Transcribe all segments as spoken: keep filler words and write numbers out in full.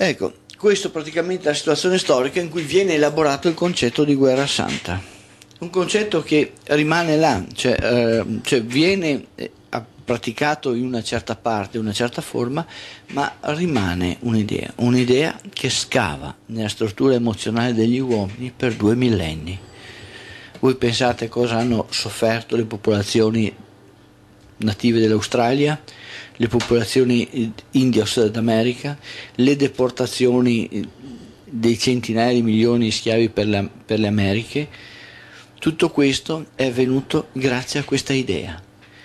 Ecco, questa praticamente è la situazione storica in cui viene elaborato il concetto di guerra santa, un concetto che rimane là, cioè, eh, cioè viene praticato in una certa parte, in una certa forma, ma rimane un'idea, un'idea che scava nella struttura emozionale degli uomini per due millenni. Voi pensate cosa hanno sofferto le popolazioni native dell'Australia, le popolazioni indio Sud America, le deportazioni dei centinaia di milioni di schiavi per, la, per le Americhe. Tutto questo è avvenuto grazie a questa idea,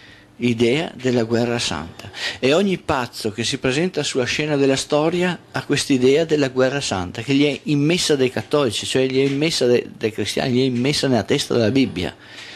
idea della guerra santa. E ogni pazzo che si presenta sulla scena della storia ha quest'idea della guerra santa, che gli è immessa dai cattolici, cioè gli è immessa dai, dai cristiani, gli è immessa nella testa della Bibbia.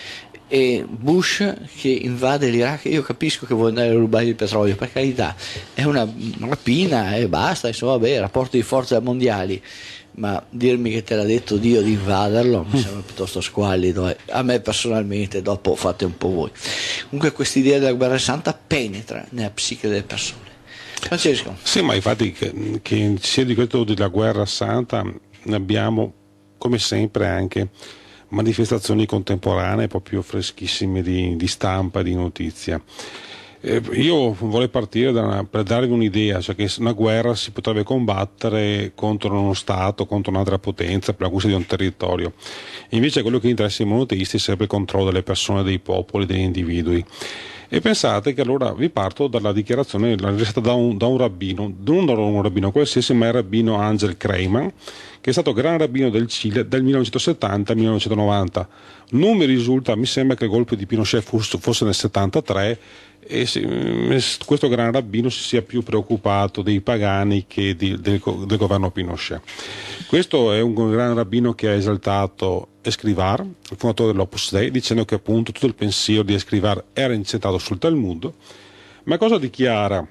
E Bush che invade l'Iraq, io capisco che vuole andare a rubare il petrolio, per carità, è una rapina e basta, insomma, vabbè, rapporti di forza mondiali, ma dirmi che te l'ha detto Dio di invaderlo mi sembra piuttosto squallido, eh. A me personalmente, dopo fate un po' voi. Comunque questa idea della guerra santa penetra nella psiche delle persone. Francesco. Sì, ma infatti che, che sia di questo della guerra santa ne abbiamo come sempre anche manifestazioni contemporanee proprio freschissime di, di stampa e di notizia. Eh, io vorrei partire da una, per darvi un'idea, cioè che una guerra si potrebbe combattere contro uno Stato, contro un'altra potenza per l'acquisto di un territorio. Invece quello che interessa ai monoteisti è sempre il controllo delle persone, dei popoli, degli individui. E pensate che allora vi parto dalla dichiarazione realizzata da un, da un rabbino, non da un rabbino qualsiasi, ma il rabbino Angel Kreiman, che è stato gran rabbino del Cile dal millenovecentosettanta al millenovecentonovanta. Non mi risulta, mi sembra che il golpe di Pinochet fosse, fosse nel settantatré, e si, questo gran rabbino si sia più preoccupato dei pagani che di, del, del governo Pinochet. Questo è un gran rabbino che ha esaltato Escrivar, il fondatore dell'Opus Dei, dicendo che appunto tutto il pensiero di Escrivar era incentrato sul Talmud. Ma cosa dichiara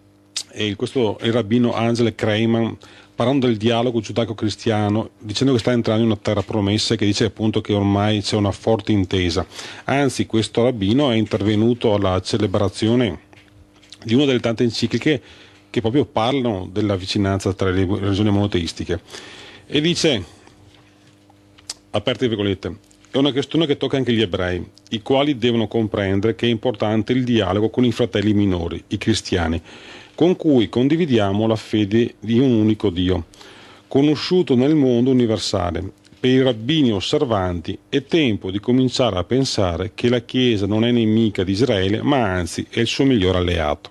e questo è il rabbino Angel Kreiman, parlando del dialogo giudaico-cristiano, dicendo che sta entrando in una terra promessa, e che dice appunto che ormai c'è una forte intesa. Anzi, questo rabbino è intervenuto alla celebrazione di una delle tante encicliche che proprio parlano della vicinanza tra le religioni monoteistiche, e dice, aperte virgolette, è una questione che tocca anche gli ebrei, i quali devono comprendere che è importante il dialogo con i fratelli minori, i cristiani, con cui condividiamo la fede di un unico Dio, conosciuto nel mondo universale. Per i rabbini osservanti è tempo di cominciare a pensare che la Chiesa non è nemica di Israele, ma anzi è il suo miglior alleato.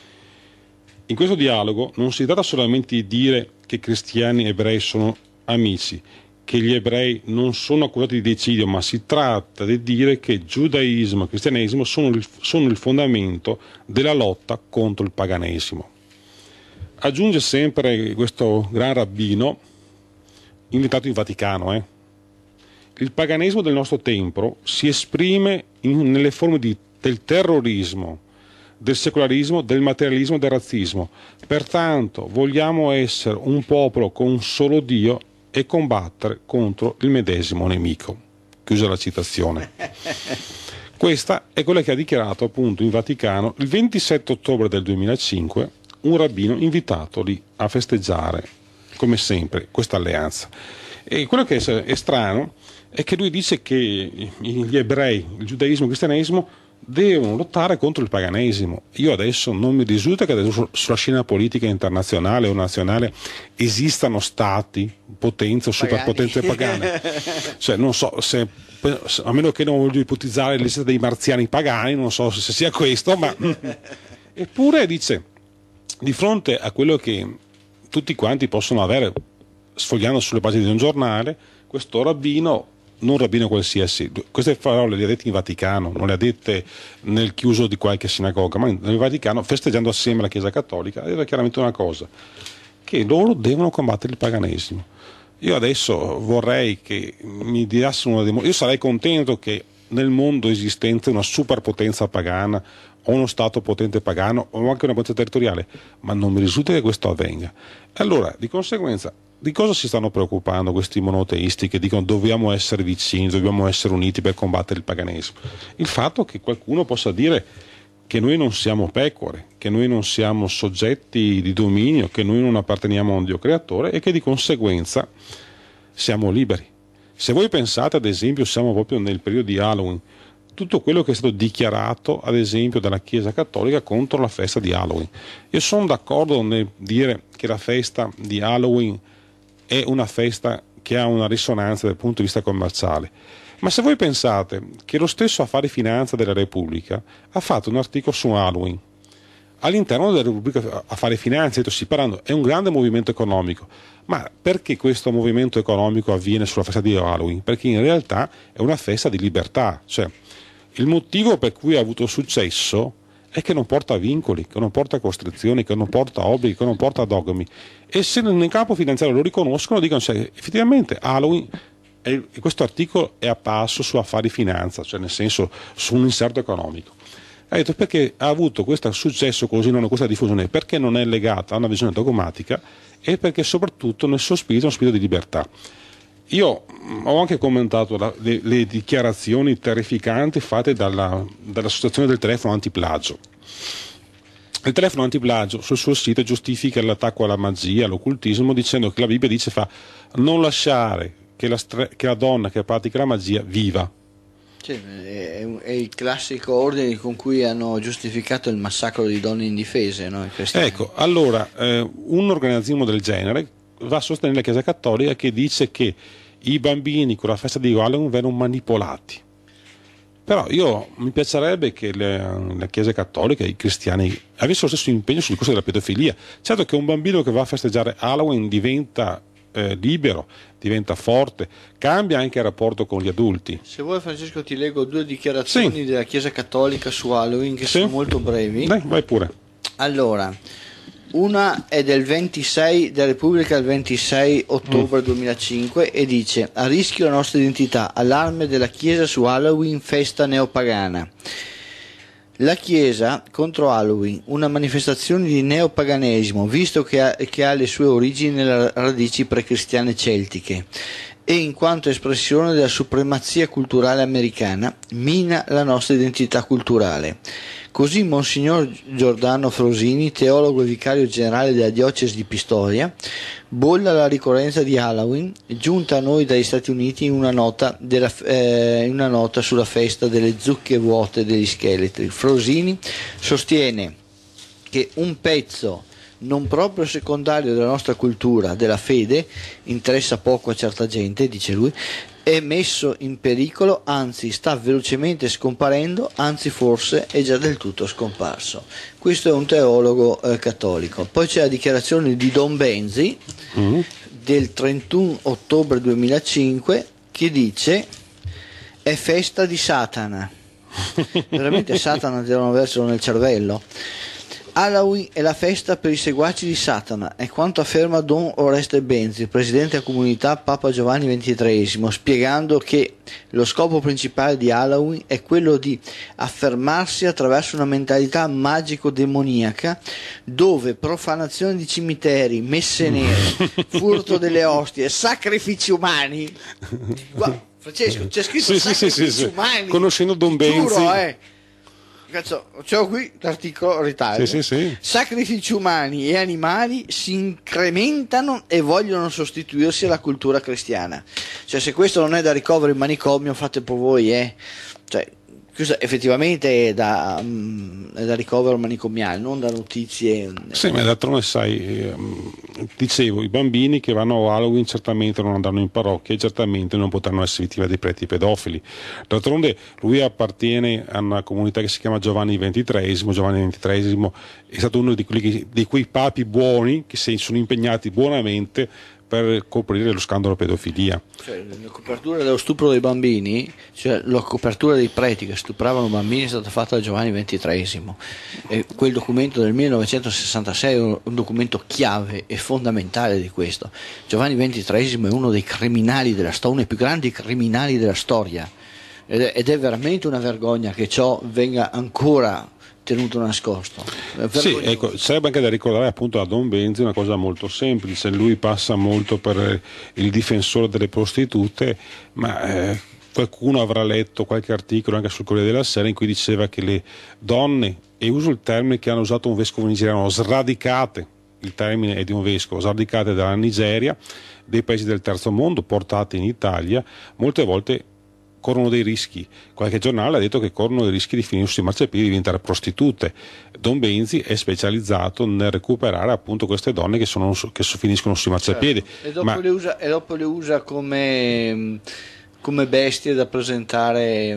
In questo dialogo non si tratta solamente di dire che cristiani e ebrei sono amici, che gli ebrei non sono accusati di decidio, ma si tratta di dire che giudaismo e cristianesimo sono il, sono il fondamento della lotta contro il paganesimo. Aggiunge sempre questo gran rabbino, invitato in Vaticano, eh? Il paganesimo del nostro tempo si esprime in, nelle forme di, del terrorismo, del secolarismo, del materialismo e del razzismo. Pertanto vogliamo essere un popolo con un solo Dio e combattere contro il medesimo nemico. Chiusa la citazione. Questa è quella che ha dichiarato appunto in Vaticano il ventisette ottobre del duemilacinque un rabbino invitato lì a festeggiare, come sempre, questa alleanza. E quello che è strano è che lui dice che gli ebrei, il giudaismo e il cristianesimo devono lottare contro il paganesimo. Io adesso non mi risulta che adesso sulla scena politica internazionale o nazionale esistano stati, potenze o superpotenze pagane. Cioè non so se, a meno che non voglio ipotizzare l'esistenza dei marziani pagani, non so se sia questo, ma eppure dice, di fronte a quello che tutti quanti possono avere sfogliando sulle pagine di un giornale, questo rabbino, non rabbino qualsiasi, queste parole le ha dette in Vaticano, non le ha dette nel chiuso di qualche sinagoga, ma nel Vaticano, festeggiando assieme la Chiesa Cattolica, ha detto chiaramente una cosa, che loro devono combattere il paganesimo. Io adesso vorrei che mi diassero una dimostrazione, io sarei contento che nel mondo esistente una superpotenza pagana o uno Stato potente pagano o anche una potenza territoriale, ma non mi risulta che questo avvenga. Allora, di conseguenza, di cosa si stanno preoccupando questi monoteisti che dicono dobbiamo essere vicini, dobbiamo essere uniti per combattere il paganesimo? Il fatto che qualcuno possa dire che noi non siamo pecore, che noi non siamo soggetti di dominio, che noi non apparteniamo a un Dio creatore e che di conseguenza siamo liberi. Se voi pensate, ad esempio, siamo proprio nel periodo di Halloween, tutto quello che è stato dichiarato, ad esempio, dalla Chiesa Cattolica contro la festa di Halloween. Io sono d'accordo nel dire che la festa di Halloween è una festa che ha una risonanza dal punto di vista commerciale. Ma se voi pensate che lo stesso Affari Finanza della Repubblica ha fatto un articolo su Halloween, all'interno della Repubblica Affari Finanza si parlando, è un grande movimento economico, ma perché questo movimento economico avviene sulla festa di Halloween? Perché in realtà è una festa di libertà, cioè il motivo per cui ha avuto successo è che non porta vincoli, che non porta costrizioni, che non porta obblighi, che non porta dogmi, e se nel campo finanziario lo riconoscono dicono cioè, effettivamente Halloween. E questo articolo è apparso su Affari Finanza, cioè nel senso su un inserto economico. Ha detto perché ha avuto questo successo così, non questa diffusione, perché non è legata a una visione dogmatica e perché soprattutto nel suo spirito è uno spirito di libertà. Io ho anche commentato la, le, le dichiarazioni terrificanti fatte dalla, dall'associazione del telefono antiplagio. Il telefono antiplagio sul suo sito giustifica l'attacco alla magia, all'occultismo, dicendo che la Bibbia dice fa non lasciare Che la, che la donna che pratica la magia viva. Sì, è, è il classico ordine con cui hanno giustificato il massacro di donne indifese, no? Ecco, allora eh, un organismo del genere va a sostenere la Chiesa Cattolica che dice che i bambini con la festa di Halloween vengono manipolati. Però io mi piacerebbe che le, la Chiesa Cattolica e i cristiani avessero lo stesso impegno sul discorso della pedofilia. Certo che un bambino che va a festeggiare Halloween diventa Eh, libero, diventa forte, cambia anche il rapporto con gli adulti. Se vuoi Francesco ti leggo due dichiarazioni sì. della Chiesa Cattolica su Halloween che sì. sono molto brevi. Dai, vai pure. Allora, una è del ventisei della Repubblica del ventisei ottobre mm. duemilacinque e dice: a rischio la nostra identità, allarme della Chiesa su Halloween, festa neopagana. La Chiesa contro Halloween, una manifestazione di neopaganesimo, visto che ha, che ha le sue origini nelle radici precristiane celtiche e in quanto espressione della supremazia culturale americana, mina la nostra identità culturale. Così Monsignor Giordano Frosini, teologo e vicario generale della diocesi di Pistoia, bolla la ricorrenza di Halloween, giunta a noi dagli Stati Uniti in una nota, della, eh, in una nota sulla festa delle zucche vuote degli scheletri. Frosini sostiene che un pezzo non proprio secondario della nostra cultura, della fede, interessa poco a certa gente, dice lui, è messo in pericolo, anzi sta velocemente scomparendo, anzi forse è già del tutto scomparso. Questo è un teologo eh, cattolico. Poi c'è la dichiarazione di Don Benzi mm. del trentuno ottobre duemilacinque che dice: è festa di Satana. Veramente Satana devono avercelo nel cervello. Halloween è la festa per i seguaci di Satana, è quanto afferma Don Oreste Benzi, presidente della comunità Papa Giovanni ventitreesimo, spiegando che lo scopo principale di Halloween è quello di affermarsi attraverso una mentalità magico-demoniaca dove profanazione di cimiteri, messe nere, furto delle ostie, sacrifici umani. Guarda, Francesco, c'è scritto sì, sacrifici sì, sì, umani. Conoscendo Don Benzi. Giuro, eh. Cazzo, c'ho qui l'articolo ritaglio. Sì, sì, sì. Sacrifici umani e animali si incrementano e vogliono sostituirsi alla cultura cristiana. Cioè, se questo non è da ricovero in manicomio, fate per voi, eh. Cioè, questo effettivamente è da, um, è da ricovero manicomiale, non da notizie. Sì, ma d'altronde sai, eh, dicevo, i bambini che vanno a Halloween certamente non andranno in parrocchia e certamente non potranno essere vittime dei preti pedofili. D'altronde lui appartiene a una comunità che si chiama Giovanni ventitreesimo. Giovanni ventitreesimo è stato uno di, quelli che, di quei papi buoni che si sono impegnati buonamente per coprire lo scandalo pedofilia. Cioè, la copertura dello stupro dei bambini, cioè la copertura dei preti che stupravano bambini è stata fatta da Giovanni ventitreesimo. E quel documento del millenovecentosessantasei è un, un documento chiave e fondamentale di questo. Giovanni ventitreesimo è uno dei criminali della storia, uno dei più grandi criminali della storia, ed è, ed è veramente una vergogna che ciò venga ancora tenuto nascosto. Sì, ecco, sarebbe anche da ricordare appunto a Don Benzi una cosa molto semplice. Lui passa molto per il difensore delle prostitute, ma eh, qualcuno avrà letto qualche articolo anche sul Corriere della Sera in cui diceva che le donne, e uso il termine che hanno usato un vescovo nigeriano, sradicate, il termine è di un vescovo, sradicate dalla Nigeria, dei paesi del terzo mondo, portate in Italia, molte volte corrono dei rischi. Qualche giornale ha detto che corrono dei rischi di finire sui marciapiedi, di diventare prostitute. Don Benzi è specializzato nel recuperare appunto queste donne che, sono, che finiscono sui marciapiedi. Certo. E, dopo Ma... le usa, e dopo le usa come, come bestie da presentare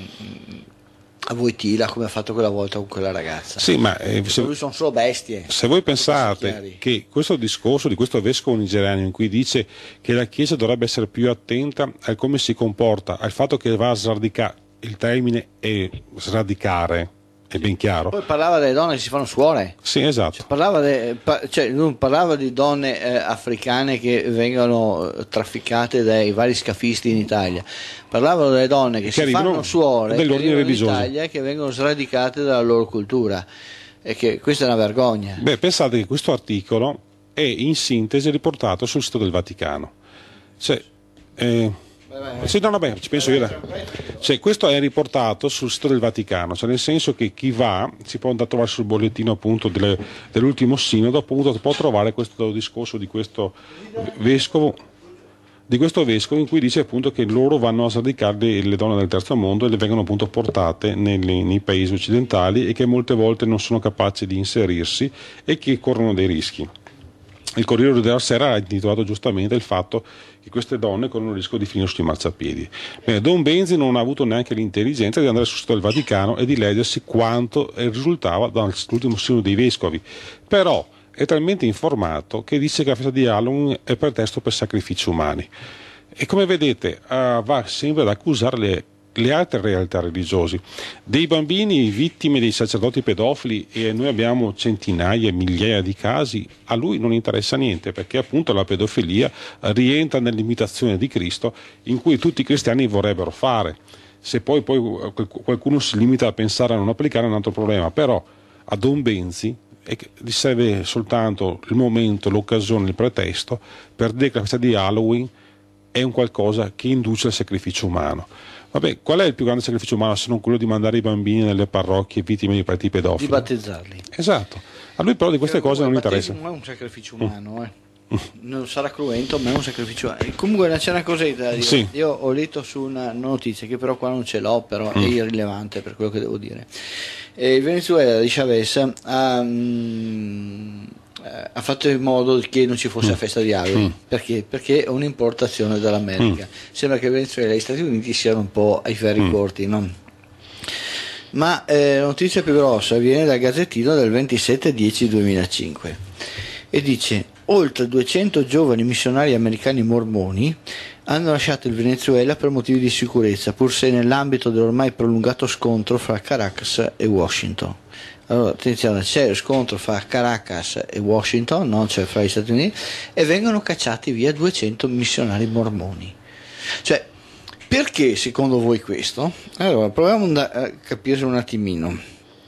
a Wojtyla, come ha fatto quella volta con quella ragazza. Sì, ma eh, se, lui sono solo bestie. Se voi pensate che questo discorso di questo vescovo nigeriano in cui dice che la Chiesa dovrebbe essere più attenta a come si comporta, al fatto che va a sradicare, il termine è sradicare, è ben chiaro. Poi parlava delle donne che si fanno suore. Sì, esatto. Cioè, parlava, de, pa, cioè, lui parlava di donne eh, africane che vengono trafficate dai vari scafisti in Italia. Parlavano delle donne che, che si fanno suore in Italia e che vengono sradicate dalla loro cultura. E che questa è una vergogna. Beh, pensate che questo articolo è in sintesi riportato sul sito del Vaticano. Cioè, eh, Sì, no, vabbè, ci penso io. Cioè, questo è riportato sul sito del Vaticano, cioè nel senso che chi va si può andare a trovare sul bollettino appunto delle, dell'ultimo sinodo, appunto può trovare questo discorso di questo vescovo di questo vescovo in cui dice appunto che loro vanno a sradicare le donne del terzo mondo e le vengono appunto portate nei, nei paesi occidentali e che molte volte non sono capaci di inserirsi e che corrono dei rischi. Il Corriere della Sera ha intitolato giustamente il fatto che queste donne corrono il rischio di finire sui marciapiedi. Bene, Don Benzi non ha avuto neanche l'intelligenza di andare sul sito del Vaticano e di leggersi quanto risultava dall'ultimo sinodo dei vescovi, però è talmente informato che dice che la festa di Halloween è pretesto per sacrifici umani. E come vedete uh, va sempre ad accusare le le altre realtà religiose, dei bambini vittime dei sacerdoti pedofili, e noi abbiamo centinaia, migliaia di casi, a lui non interessa niente, perché appunto la pedofilia rientra nell'imitazione di Cristo in cui tutti i cristiani vorrebbero fare. Se poi, poi qualcuno si limita a pensare a non applicare è un altro problema, però a Don Benzi gli serve soltanto il momento, l'occasione, il pretesto per dire che la festa di Halloween è un qualcosa che induce al sacrificio umano. Vabbè, qual è il più grande sacrificio umano se non quello di mandare i bambini nelle parrocchie vittime di preti pedofili? Di battezzarli. Esatto. A lui però di queste cose non interessa. Non è un sacrificio umano, eh. Non sarà cruento, ma è un sacrificio umano. Comunque c'è una cosetta da dire. Sì. Io ho letto su una notizia che però qua non ce l'ho, però mm. è irrilevante per quello che devo dire. E il Venezuela di Chavez ha... Um, ha fatto in modo che non ci fosse mm. la festa di Halloween. Mm. Perché? Perché è un'importazione dall'America. Mm. Sembra che Venezuela e gli Stati Uniti siano un po' ai ferri mm. corti, no? Ma eh, la notizia più grossa viene dal Gazzettino del ventisette dieci duemilacinque e dice: oltre duecento giovani missionari americani mormoni hanno lasciato il Venezuela per motivi di sicurezza, pur se nell'ambito dell'ormai prolungato scontro fra Caracas e Washington. Allora, attenzione, c'è lo scontro fra Caracas e Washington, non c'è fra gli Stati Uniti, e vengono cacciati via duecento missionari mormoni. Cioè, perché secondo voi questo? Allora, proviamo a capire un attimino.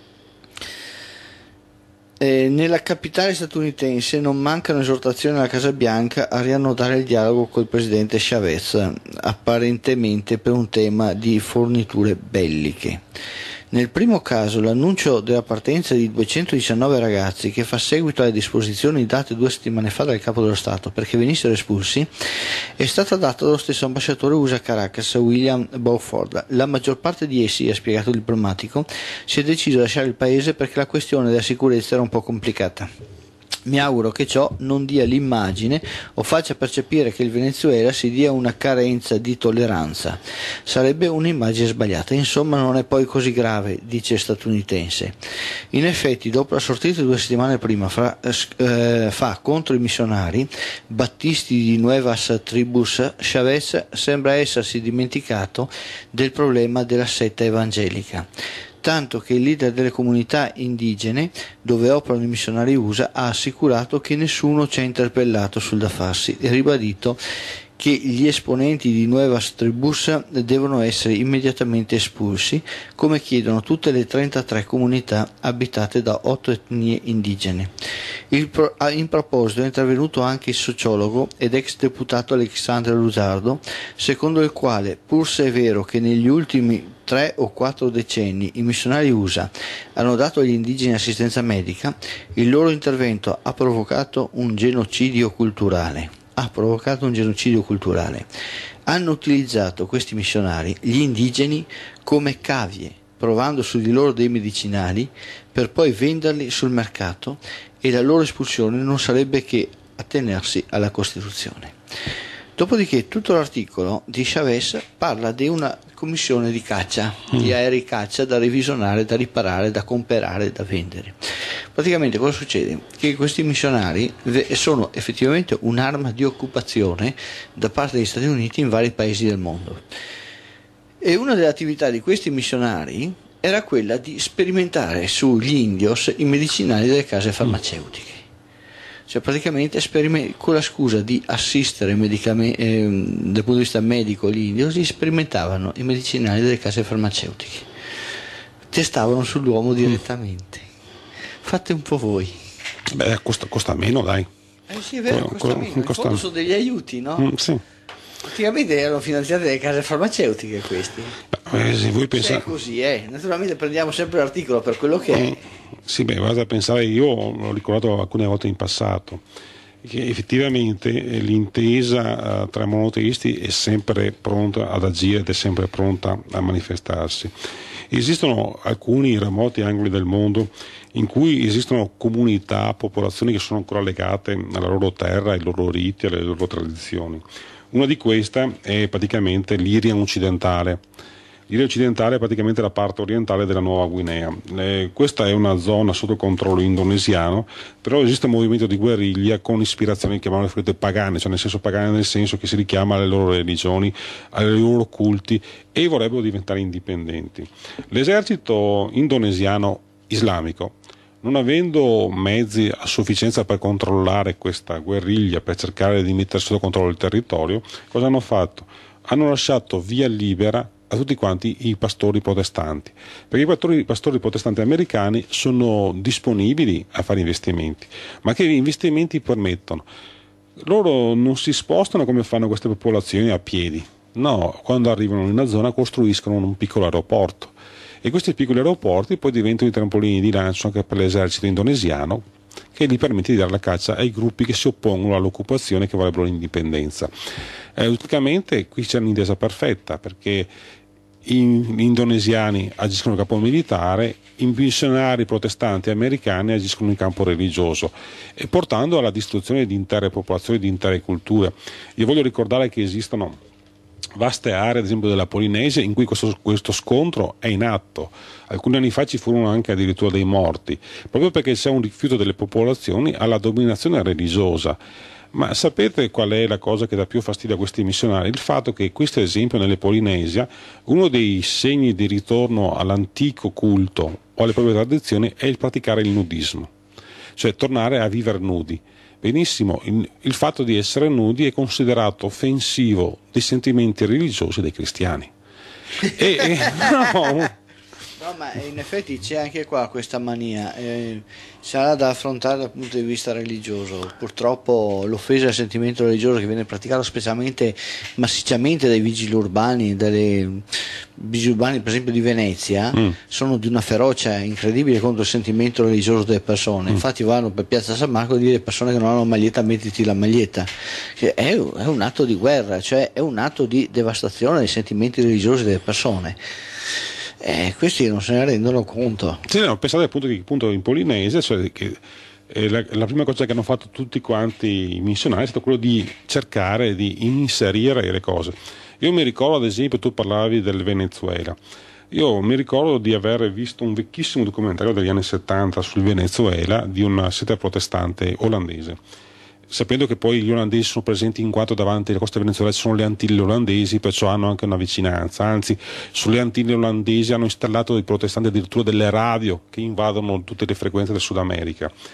Eh, nella capitale statunitense non mancano esortazioni alla Casa Bianca a riannodare il dialogo col presidente Chavez, apparentemente per un tema di forniture belliche. Nel primo caso l'annuncio della partenza di duecentodiciannove ragazzi, che fa seguito alle disposizioni date due settimane fa dal capo dello Stato perché venissero espulsi, è stata data dallo stesso ambasciatore U S A a Caracas, William Beaufort. La maggior parte di essi, ha spiegato il diplomatico, si è deciso a lasciare il paese perché la questione della sicurezza era un po' complicata. Mi auguro che ciò non dia l'immagine o faccia percepire che il Venezuela si dia una carenza di tolleranza. Sarebbe un'immagine sbagliata. Insomma, non è poi così grave, dice il statunitense. In effetti, dopo la sortita due settimane prima fra, eh, fa contro i missionari battisti di Nuevas Tribus, Chavez sembra essersi dimenticato del problema della setta evangelica, tanto che il leader delle comunità indigene dove operano i missionari U S A ha assicurato che nessuno ci ha interpellato sul da farsi e ribadito che gli esponenti di Nuevas Tribus devono essere immediatamente espulsi, come chiedono tutte le trentatré comunità abitate da otto etnie indigene. Il pro, in proposito è intervenuto anche il sociologo ed ex deputato Alexandre Luzardo, secondo il quale, pur se è vero che negli ultimi tre o quattro decenni i missionari U S A hanno dato agli indigeni assistenza medica, il loro intervento ha provocato un genocidio culturale. ha provocato un genocidio culturale. Hanno utilizzato questi missionari gli indigeni come cavie, provando su di loro dei medicinali per poi venderli sul mercato, e la loro espulsione non sarebbe che attenersi alla Costituzione. Dopodiché tutto l'articolo di Chavez parla di una commissione di caccia, mm. di aerei caccia da revisionare, da riparare, da comprare, da vendere. Praticamente cosa succede? Che questi missionari sono effettivamente un'arma di occupazione da parte degli Stati Uniti in vari paesi del mondo. E una delle attività di questi missionari era quella di sperimentare sugli indios i medicinali delle case farmaceutiche. Cioè praticamente con la scusa di assistere medicame- eh, dal punto di vista medico gli indios, sperimentavano i medicinali delle case farmaceutiche, testavano sull'uomo direttamente. Fate un po' voi. Beh, costa, costa meno, dai. Eh sì, è vero, costa, costa meno. In costa... fondo sono degli aiuti, no? Mm, sì. Praticamente erano finanziate dalle case farmaceutiche questi. Beh, se voi pensate... Se è così, eh. Naturalmente prendiamo sempre l'articolo per quello che mm, è. Sì, beh, vado a pensare, io l'ho ricordato alcune volte in passato, che effettivamente l'intesa uh, tra monoteisti è sempre pronta ad agire ed è sempre pronta a manifestarsi. Esistono alcuni remoti angoli del mondo in cui esistono comunità, popolazioni che sono ancora legate alla loro terra, ai loro riti, alle loro tradizioni. Una di queste è praticamente l'Iria occidentale. L'Iria occidentale è praticamente la parte orientale della Nuova Guinea. Eh, questa è una zona sotto controllo indonesiano, però esiste un movimento di guerriglia con ispirazioni, chiamiamole pagane, cioè nel senso pagane nel senso che si richiama alle loro religioni, ai loro culti, e vorrebbero diventare indipendenti. L'esercito indonesiano islamico, non avendo mezzi a sufficienza per controllare questa guerriglia, per cercare di mettere sotto controllo il territorio, cosa hanno fatto? Hanno lasciato via libera a tutti quanti i pastori protestanti, perché i pastori, i pastori protestanti americani sono disponibili a fare investimenti, ma che investimenti permettono? Loro non si spostano come fanno queste popolazioni a piedi, no, quando arrivano in una zona costruiscono un piccolo aeroporto, e questi piccoli aeroporti poi diventano i trampolini di lancio anche per l'esercito indonesiano, che gli permette di dare la caccia ai gruppi che si oppongono all'occupazione, che vorrebbero l'indipendenza. Eh, ultimamente qui c'è un'intesa perfetta, perché gli indonesiani agiscono in campo militare, i missionari protestanti americani agiscono in campo religioso, e portando alla distruzione di intere popolazioni, di intere culture. Io voglio ricordare che esistono vaste aree, ad esempio della Polinesia, in cui questo, questo scontro è in atto. Alcuni anni fa ci furono anche addirittura dei morti, proprio perché c'è un rifiuto delle popolazioni alla dominazione religiosa. Ma sapete qual è la cosa che dà più fastidio a questi missionari? Il fatto che questo esempio nelle Polinesia, uno dei segni di ritorno all'antico culto o alle proprie tradizioni è il praticare il nudismo, cioè tornare a vivere nudi. Benissimo, il, il fatto di essere nudi è considerato offensivo dei sentimenti religiosi dei cristiani. e, e, no. No, ma in effetti c'è anche qua questa mania, eh, sarà da affrontare dal punto di vista religioso. Purtroppo l'offesa al sentimento religioso che viene praticato specialmente massicciamente dai vigili urbani, dalle vigili urbani per esempio di Venezia, mm. sono di una ferocia incredibile contro il sentimento religioso delle persone. Mm. Infatti vanno per Piazza San Marco a dire alle persone che non hanno maglietta, mettiti la maglietta, che è, è un atto di guerra, cioè è un atto di devastazione dei sentimenti religiosi delle persone. Eh, questi non se ne rendono conto. Sì, no, pensate appunto che appunto in Polinesia, cioè che eh, la, la prima cosa che hanno fatto tutti quanti i missionari è stato quello di cercare di inserire le cose. Io mi ricordo, ad esempio, tu parlavi del Venezuela. Io mi ricordo di aver visto un vecchissimo documentario degli anni settanta sul Venezuela di una setta protestante olandese, sapendo che poi gli olandesi sono presenti in quanto davanti alle coste venezuelane ci sono le Antille olandesi, perciò hanno anche una vicinanza. Anzi, sulle Antille olandesi hanno installato i protestanti addirittura delle radio che invadono tutte le frequenze del Sud America.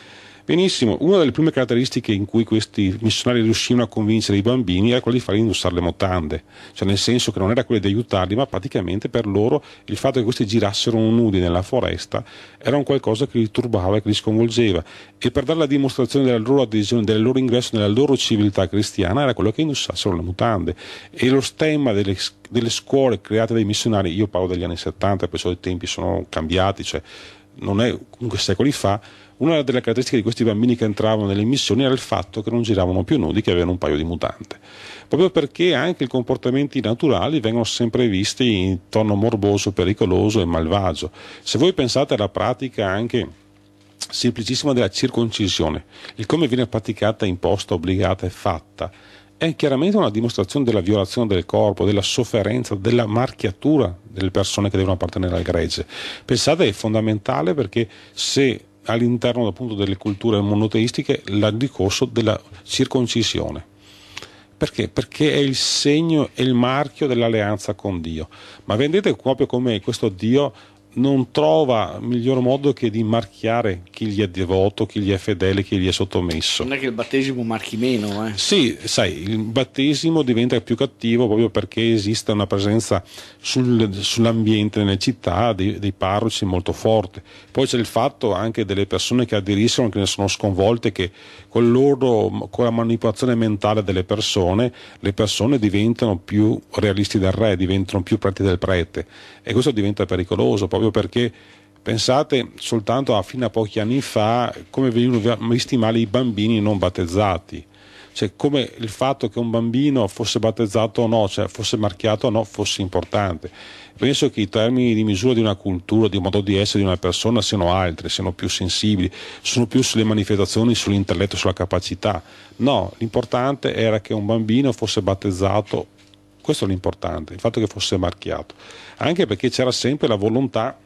Benissimo, una delle prime caratteristiche in cui questi missionari riuscivano a convincere i bambini era quella di farli indossare le mutande, cioè nel senso che non era quello di aiutarli, ma praticamente per loro il fatto che questi girassero nudi nella foresta era un qualcosa che li turbava e che li sconvolgeva, e per dare la dimostrazione della loro adesione, del loro ingresso nella loro civiltà cristiana era quello che indossassero le mutande. E lo stemma delle, delle scuole create dai missionari, io parlo degli anni settanta, perciò i tempi sono cambiati, cioè non è comunque secoli fa, una delle caratteristiche di questi bambini che entravano nelle missioni era il fatto che non giravano più nudi, che avevano un paio di mutande, proprio perché anche i comportamenti naturali vengono sempre visti in tono morboso, pericoloso e malvagio. Se voi pensate alla pratica anche semplicissima della circoncisione, il come viene praticata, imposta, obbligata e fatta, è chiaramente una dimostrazione della violazione del corpo, della sofferenza, della marchiatura delle persone che devono appartenere al gregge. Pensate, è fondamentale, perché se all'interno appunto delle culture monoteistiche il discorso della circoncisione. Perché? Perché è il segno e il marchio dell'alleanza con Dio. Ma vedete proprio come questo Dio non trova miglior modo che di marchiare chi gli è devoto, chi gli è fedele, chi gli è sottomesso. Non è che il battesimo marchi meno, eh? Sì, sai, il battesimo diventa più cattivo proprio perché esiste una presenza sul, sull'ambiente nelle città dei, dei parroci molto forte. Poi c'è il fatto anche delle persone che aderiscono, che ne sono sconvolte, che con, loro, con la manipolazione mentale delle persone, le persone diventano più realisti del re, diventano più preti del prete, e questo diventa pericoloso proprio perché pensate soltanto a fino a pochi anni fa come venivano visti male i bambini non battezzati, cioè come il fatto che un bambino fosse battezzato o no, cioè fosse marchiato o no, fosse importante. Penso che i termini di misura di una cultura, di un modo di essere di una persona siano altri, siano più sensibili, sono più sulle manifestazioni, sull'intelletto, sulla capacità. No, l'importante era che un bambino fosse battezzato, questo è l'importante, il fatto che fosse marchiato, anche perché c'era sempre la volontà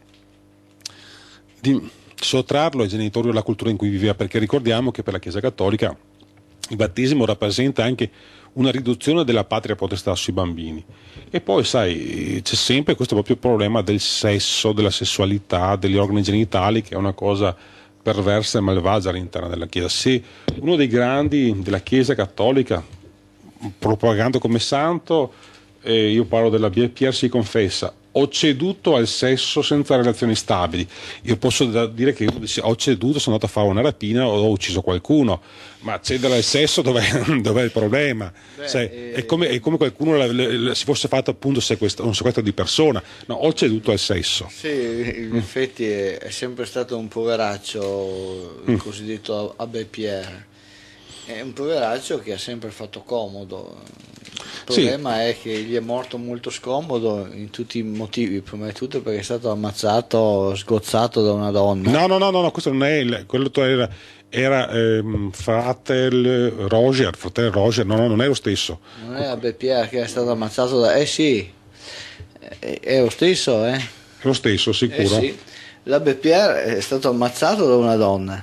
di sottrarlo ai genitori o alla cultura in cui viveva, perché ricordiamo che per la Chiesa Cattolica il battesimo rappresenta anche una riduzione della patria potestà sui bambini. E poi sai, c'è sempre questo proprio problema del sesso, della sessualità, degli organi genitali, che è una cosa perversa e malvagia all'interno della Chiesa. Se uno dei grandi della Chiesa Cattolica, propagando come santo, eh, io parlo della Pierre, si confessa: ho ceduto al sesso senza relazioni stabili. Io posso da dire che ho ceduto, sono andato a fare una rapina o ho ucciso qualcuno, ma cedere al sesso dov'è, dov'è il problema? Beh, cioè, eh, è, come, è come qualcuno la, la, la, si fosse fatto appunto sequestro, un sequestro di persona. No, ho ceduto al sesso. Sì, in mm. effetti è, è sempre stato un poveraccio, il mm. cosiddetto Abbé Pierre. È un poveraccio che ha sempre fatto comodo. Il problema sì. è che gli è morto molto scomodo in tutti i motivi, prima di tutto perché è stato ammazzato, sgozzato da una donna. No, no, no, no, no questo non è il, quello era, era ehm, fratel Roger, fratello Roger, no, no, non è lo stesso. Non è Abbé Pierre che è stato ammazzato da... Eh sì, è, è lo stesso, eh? È lo stesso, sicuro. Eh sì. L'Abbé Pierre è stato ammazzato da una donna.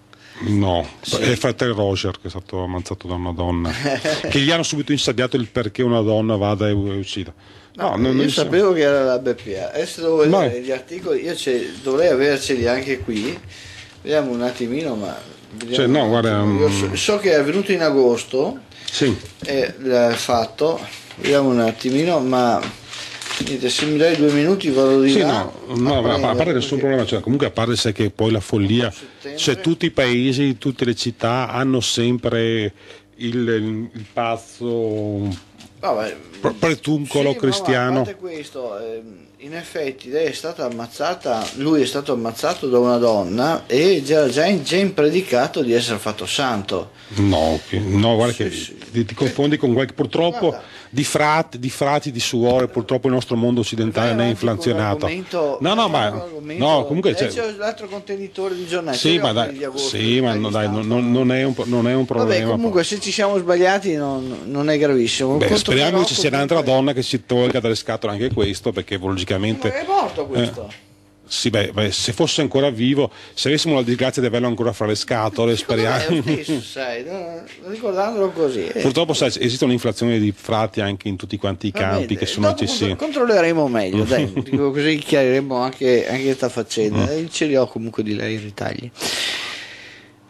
No, sì. È il fratello Roger che è stato ammazzato da una donna, che gli hanno subito insabbiato il perché una donna vada e uccida. No, no, non io sapevo so. che era l'Abbé Pierre. Adesso devo vedere gli articoli, io dovrei averceli anche qui. Vediamo un attimino, ma cioè, no, guarda, io so, so che è venuto in agosto. Sì. E l'ha fatto. Vediamo un attimino, ma niente, se mi dai due minuti vado di sì, là. No, no, a, a parte nessun problema, cioè, comunque a parte sai che poi la follia, cioè tutti i paesi, tutte le città hanno sempre il, il, il pazzo Vabbè, pretuncolo sì, cristiano. Ma a parte questo, eh, in effetti lei è stata ammazzata, lui è stato ammazzato da una donna e già, già, in, già in predicato di essere fatto santo. No, no, guarda sì, che sì. Ti, ti confondi con qualche, purtroppo guarda. di frati, di frati di suore, purtroppo il nostro mondo occidentale ne è inflazionato. No, no, ma no, comunque c'è cioè, l'altro contenitore di giornale. Sì, ma dai, sì, ma no, dai, non, non, è un, non è un problema. Vabbè, comunque se ci siamo sbagliati non, non è gravissimo. Beh, speriamo che ci sia un'altra donna che si tolga dalle scatole anche questo, perché logicamente ma è morto questo. Eh, Sì, beh, beh, se fosse ancora vivo, se avessimo la disgrazia di averlo ancora fra le scatole, speriamo. Stesso, sai, no? Ricordandolo così. Eh. Purtroppo sai, esiste un'inflazione di frati anche in tutti quanti i campi bene, che sono eccessivi. Controlleremo meglio, dai, dico così chiariremo anche, anche questa faccenda. Mm. Ce li ho comunque di lei i ritagli.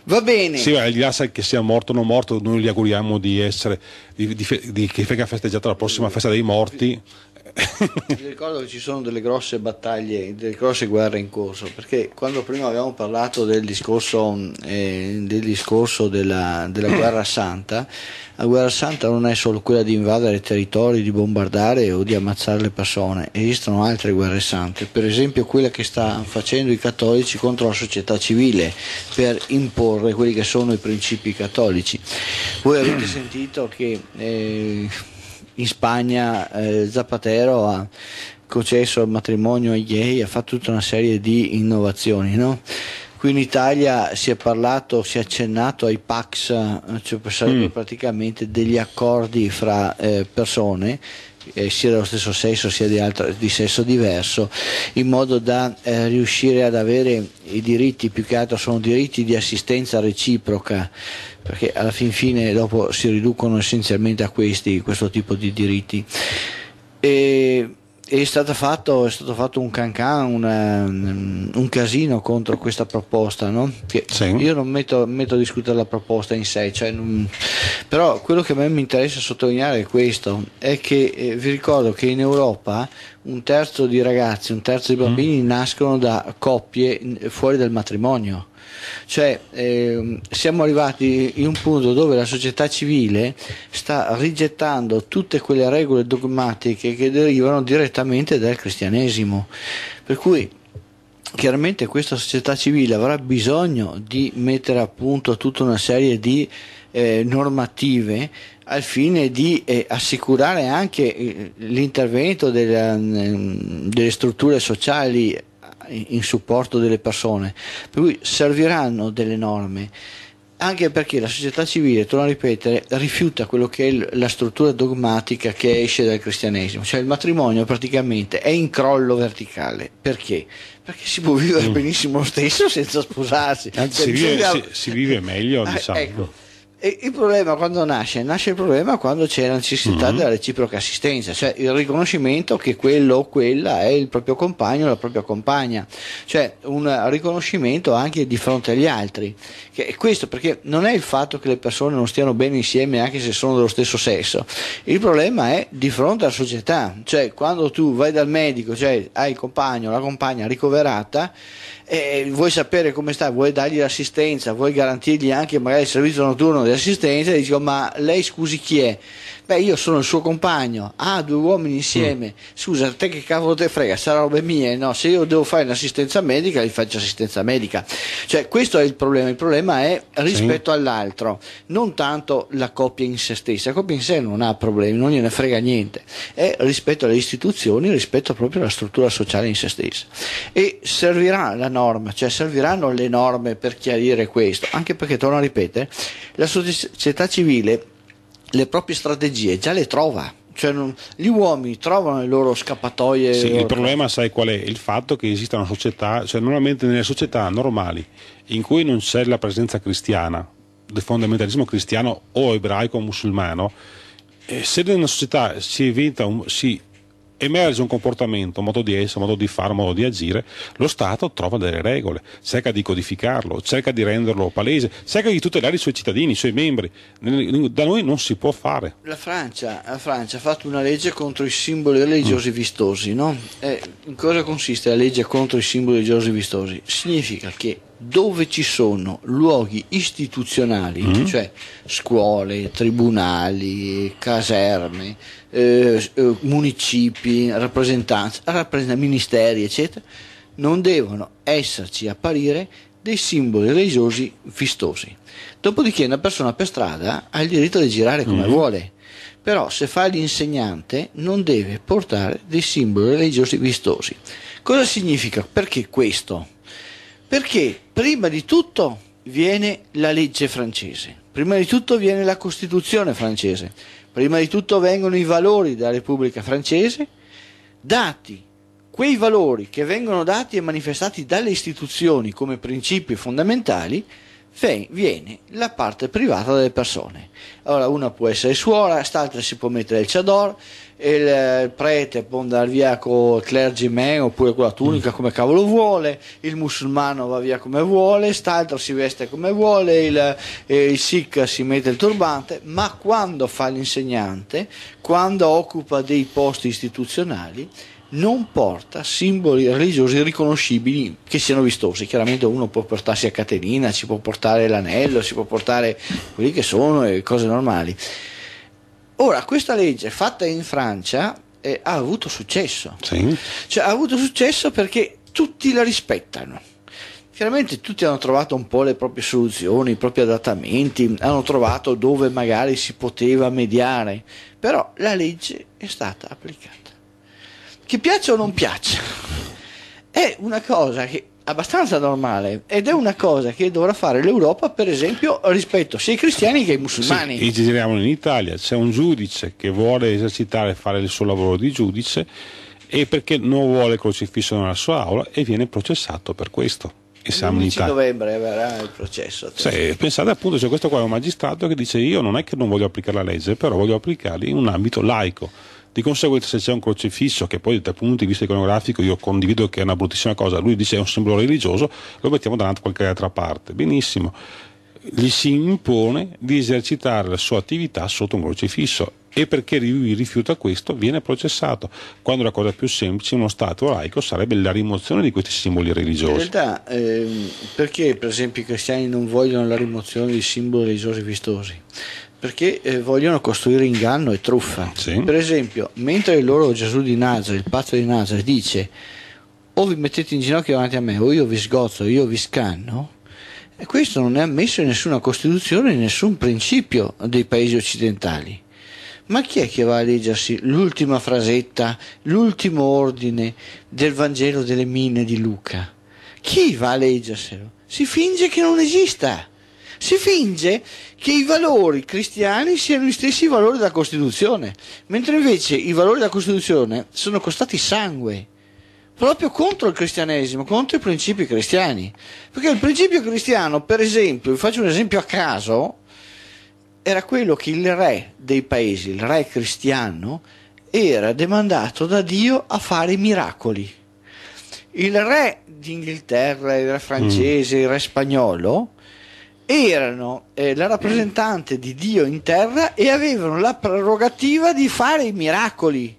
Va bene. Sì, al di là che sia morto o non morto, noi gli auguriamo di essere, di, di, di, che venga festeggiata la prossima festa dei morti. Vi ricordo che ci sono delle grosse battaglie, delle grosse guerre in corso, perché quando prima abbiamo parlato del discorso, eh, del discorso della, della guerra santa, la guerra santa non è solo quella di invadere territori, di bombardare o di ammazzare le persone, esistono altre guerre sante, per esempio quella che sta facendo i cattolici contro la società civile per imporre quelli che sono i principi cattolici. Voi avete sentito che eh, in Spagna eh, Zapatero ha concesso il matrimonio ai gay, ha fatto tutta una serie di innovazioni, no? Qui in Italia si è parlato, si è accennato ai Pax, cioè sarebbero mm. praticamente degli accordi fra eh, persone eh, sia dello stesso sesso sia di, altro, di sesso diverso, in modo da eh, riuscire ad avere i diritti, più che altro sono diritti di assistenza reciproca, perché alla fin fine dopo si riducono essenzialmente a questi, questo tipo di diritti. E, è stato fatto, è stato fatto un cancan, una, un casino contro questa proposta, no? Che sì. Io non metto, metto a discutere la proposta in sé, cioè non, però quello che a me mi interessa sottolineare è questo, è che eh, vi ricordo che in Europa un terzo di ragazzi, un terzo di bambini mm. nascono da coppie fuori dal matrimonio. Cioè eh, siamo arrivati in un punto dove la società civile sta rigettando tutte quelle regole dogmatiche che derivano direttamente dal cristianesimo, per cui chiaramente questa società civile avrà bisogno di mettere a punto tutta una serie di eh, normative al fine di eh, assicurare anche eh, l'intervento delle, delle strutture sociali in supporto delle persone, per cui serviranno delle norme, anche perché la società civile, torno a ripetere, rifiuta quello che è la struttura dogmatica che esce dal cristianesimo, cioè il matrimonio praticamente è in crollo verticale. Perché? Perché si può vivere mm. benissimo lo stesso senza sposarsi. Anzi, si, vive, si, si vive meglio, diciamo. Ah, ecco. E il problema quando nasce? Nasce il problema quando c'è la necessità mm-hmm. della reciproca assistenza, cioè il riconoscimento che quello o quella è il proprio compagno o la propria compagna, cioè un riconoscimento anche di fronte agli altri. Che è questo, perché non è il fatto che le persone non stiano bene insieme anche se sono dello stesso sesso, il problema è di fronte alla società, cioè quando tu vai dal medico, cioè hai il compagno o la compagna ricoverata, e vuoi sapere come sta, vuoi dargli l'assistenza, vuoi garantirgli anche magari il servizio notturno di assistenza, e dici oh, ma lei scusi chi è? Beh, io sono il suo compagno. Ah, due uomini insieme. Mm. Scusa, te che cavolo te frega? Sarà robe mie? No, se io devo fare un'assistenza medica, gli faccio assistenza medica. Cioè, questo è il problema. Il problema è rispetto sì. all'altro, non tanto la coppia in se stessa. La coppia in sé non ha problemi, non gliene frega niente. È rispetto alle istituzioni, rispetto proprio alla struttura sociale in se stessa. E servirà la norma, cioè serviranno le norme per chiarire questo, anche perché, torno a ripetere, la società civile le proprie strategie già le trova, cioè non, gli uomini trovano le loro scappatoie. Sì, loro... Il problema sai qual è? Il fatto che esista una società, cioè normalmente nelle società normali in cui non c'è la presenza cristiana, del fondamentalismo cristiano o ebraico o musulmano, eh, se in una società si evita un, si emerge un comportamento, un modo di essere, un modo di fare, un modo di agire, lo Stato trova delle regole, cerca di codificarlo, cerca di renderlo palese, cerca di tutelare i suoi cittadini, i suoi membri. Da noi non si può fare. La Francia, la Francia ha fatto una legge contro i simboli religiosi mm. vistosi, no? Eh, in cosa consiste la legge contro i simboli religiosi vistosi? Significa che dove ci sono luoghi istituzionali, mm. cioè scuole, tribunali, caserme, eh, municipi, rappresentanze, ministeri, eccetera, non devono esserci apparire dei simboli religiosi vistosi. Dopodiché una persona per strada ha il diritto di girare come mm. vuole, però se fa l'insegnante non deve portare dei simboli religiosi vistosi. Cosa significa? Perché questo? Perché prima di tutto viene la legge francese, prima di tutto viene la Costituzione francese, prima di tutto vengono i valori della Repubblica francese, dati, quei valori che vengono dati e manifestati dalle istituzioni come principi fondamentali, viene la parte privata delle persone. Allora una può essere suora, quest'altra si può mettere il chador, il prete può andare via con il clergyman oppure con la tunica come cavolo vuole, il musulmano va via come vuole, quest'altro si veste come vuole, il, il sikh si mette il turbante, ma quando fa l'insegnante, quando occupa dei posti istituzionali, non porta simboli religiosi riconoscibili che siano vistosi. Chiaramente uno può portarsi a catenina, ci può portare l'anello, si può portare quelli che sono e cose normali. Ora, questa legge fatta in Francia eh, ha avuto successo. Sì. Cioè, ha avuto successo perché tutti la rispettano. Chiaramente tutti hanno trovato un po' le proprie soluzioni, i propri adattamenti, hanno trovato dove magari si poteva mediare, però la legge è stata applicata. Che piaccia o non piaccia, è una cosa che è abbastanza normale ed è una cosa che dovrà fare l'Europa, per esempio, rispetto sia ai cristiani che ai musulmani. Sì, e giriamo in Italia, c'è un giudice che vuole esercitare e fare il suo lavoro di giudice e perché non vuole il crocifisso nella sua aula e viene processato per questo. E siamo in Italia. Novembre avrà il processo. Sì, pensate appunto, c'è questo qua è un magistrato che dice io non è che non voglio applicare la legge, però voglio applicarli in un ambito laico. Di conseguenza, se c'è un crocifisso, che poi dal punto di vista iconografico io condivido che è una bruttissima cosa, lui dice è un simbolo religioso, lo mettiamo davanti a qualche altra parte. Benissimo, gli si impone di esercitare la sua attività sotto un crocifisso e perché lui rifiuta questo viene processato, quando la cosa più semplice in uno Stato laico sarebbe la rimozione di questi simboli religiosi. In realtà, ehm, perché per esempio i cristiani non vogliono la rimozione di simboli religiosi vistosi? Perché eh, vogliono costruire inganno e truffa. Sì. Per esempio, mentre il loro Gesù di Nazareth, il pazzo di Nazareth, dice o vi mettete in ginocchio davanti a me o io vi sgozzo, io vi scanno, e questo non è ammesso in nessuna Costituzione, in nessun principio dei paesi occidentali. Ma chi è che va a leggersi l'ultima frasetta, l'ultimo ordine del Vangelo delle Mine di Luca? Chi va a leggerselo? Si finge che non esista. Si finge che i valori cristiani siano gli stessi valori della Costituzione, mentre invece i valori della Costituzione sono costati sangue, proprio contro il cristianesimo, contro i principi cristiani. Perché il principio cristiano, per esempio, vi faccio un esempio a caso, era quello che il re dei paesi, il re cristiano, era demandato da Dio a fare i miracoli. Il re d'Inghilterra, il re francese, il re spagnolo erano eh, la rappresentante di Dio in terra e avevano la prerogativa di fare i miracoli.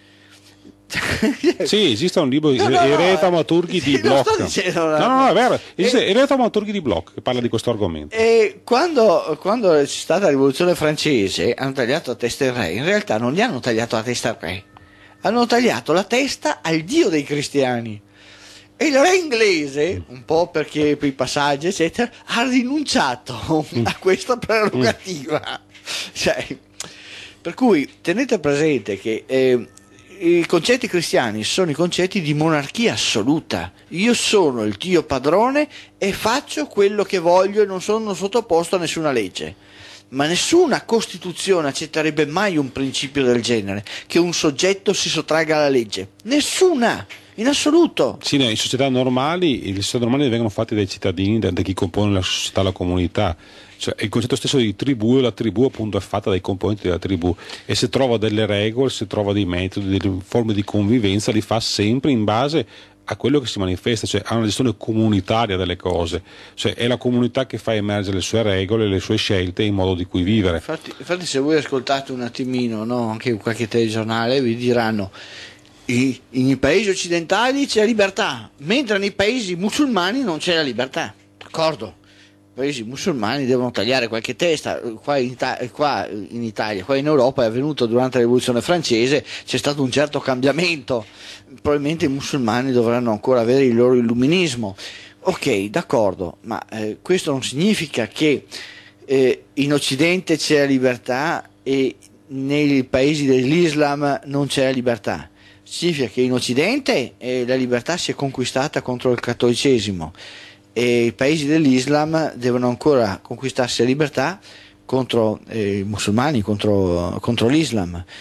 Sì, esiste un libro, no, no, Erede no, Taumaturghi sì, di Bloch. Dicendo, no, no, no, è vero, esiste eh, Erede Taumaturghi di Bloch che parla di questo argomento. E quando, quando c'è stata la rivoluzione francese hanno tagliato la testa del re, in realtà non gli hanno tagliato la testa al re, hanno tagliato la testa al dio dei cristiani. E il re inglese, un po' perché per i passaggi eccetera, ha rinunciato a questa prerogativa. Cioè, per cui tenete presente che eh, i concetti cristiani sono i concetti di monarchia assoluta. Io sono il Dio padrone e faccio quello che voglio e non sono sottoposto a nessuna legge. Ma nessuna Costituzione accetterebbe mai un principio del genere, che un soggetto si sottragga alla legge. Nessuna! In assoluto. Sì, in società normali, le società normali vengono fatte dai cittadini, da, da chi compone la società, la comunità. Cioè, il concetto stesso di tribù, la tribù appunto è fatta dai componenti della tribù e se trova delle regole, se trova dei metodi, delle forme di convivenza, li fa sempre in base a quello che si manifesta, cioè a una gestione comunitaria delle cose, cioè è la comunità che fa emergere le sue regole, le sue scelte e il modo di cui vivere. Infatti, infatti se voi ascoltate un attimino, no, anche qualche telegiornale, vi diranno I, nei paesi occidentali c'è libertà, mentre nei paesi musulmani non c'è la libertà, d'accordo? I paesi musulmani devono tagliare qualche testa, qua in, Ita- qua in Italia, qua in Europa è avvenuto durante la rivoluzione francese, c'è stato un certo cambiamento, probabilmente i musulmani dovranno ancora avere il loro illuminismo, ok, d'accordo, ma eh, questo non significa che eh, in Occidente c'è la libertà e nei paesi dell'Islam non c'è la libertà. Significa che in Occidente eh, la libertà si è conquistata contro il cattolicesimo e i paesi dell'Islam devono ancora conquistarsi la libertà contro eh, i musulmani, contro, contro l'Islam.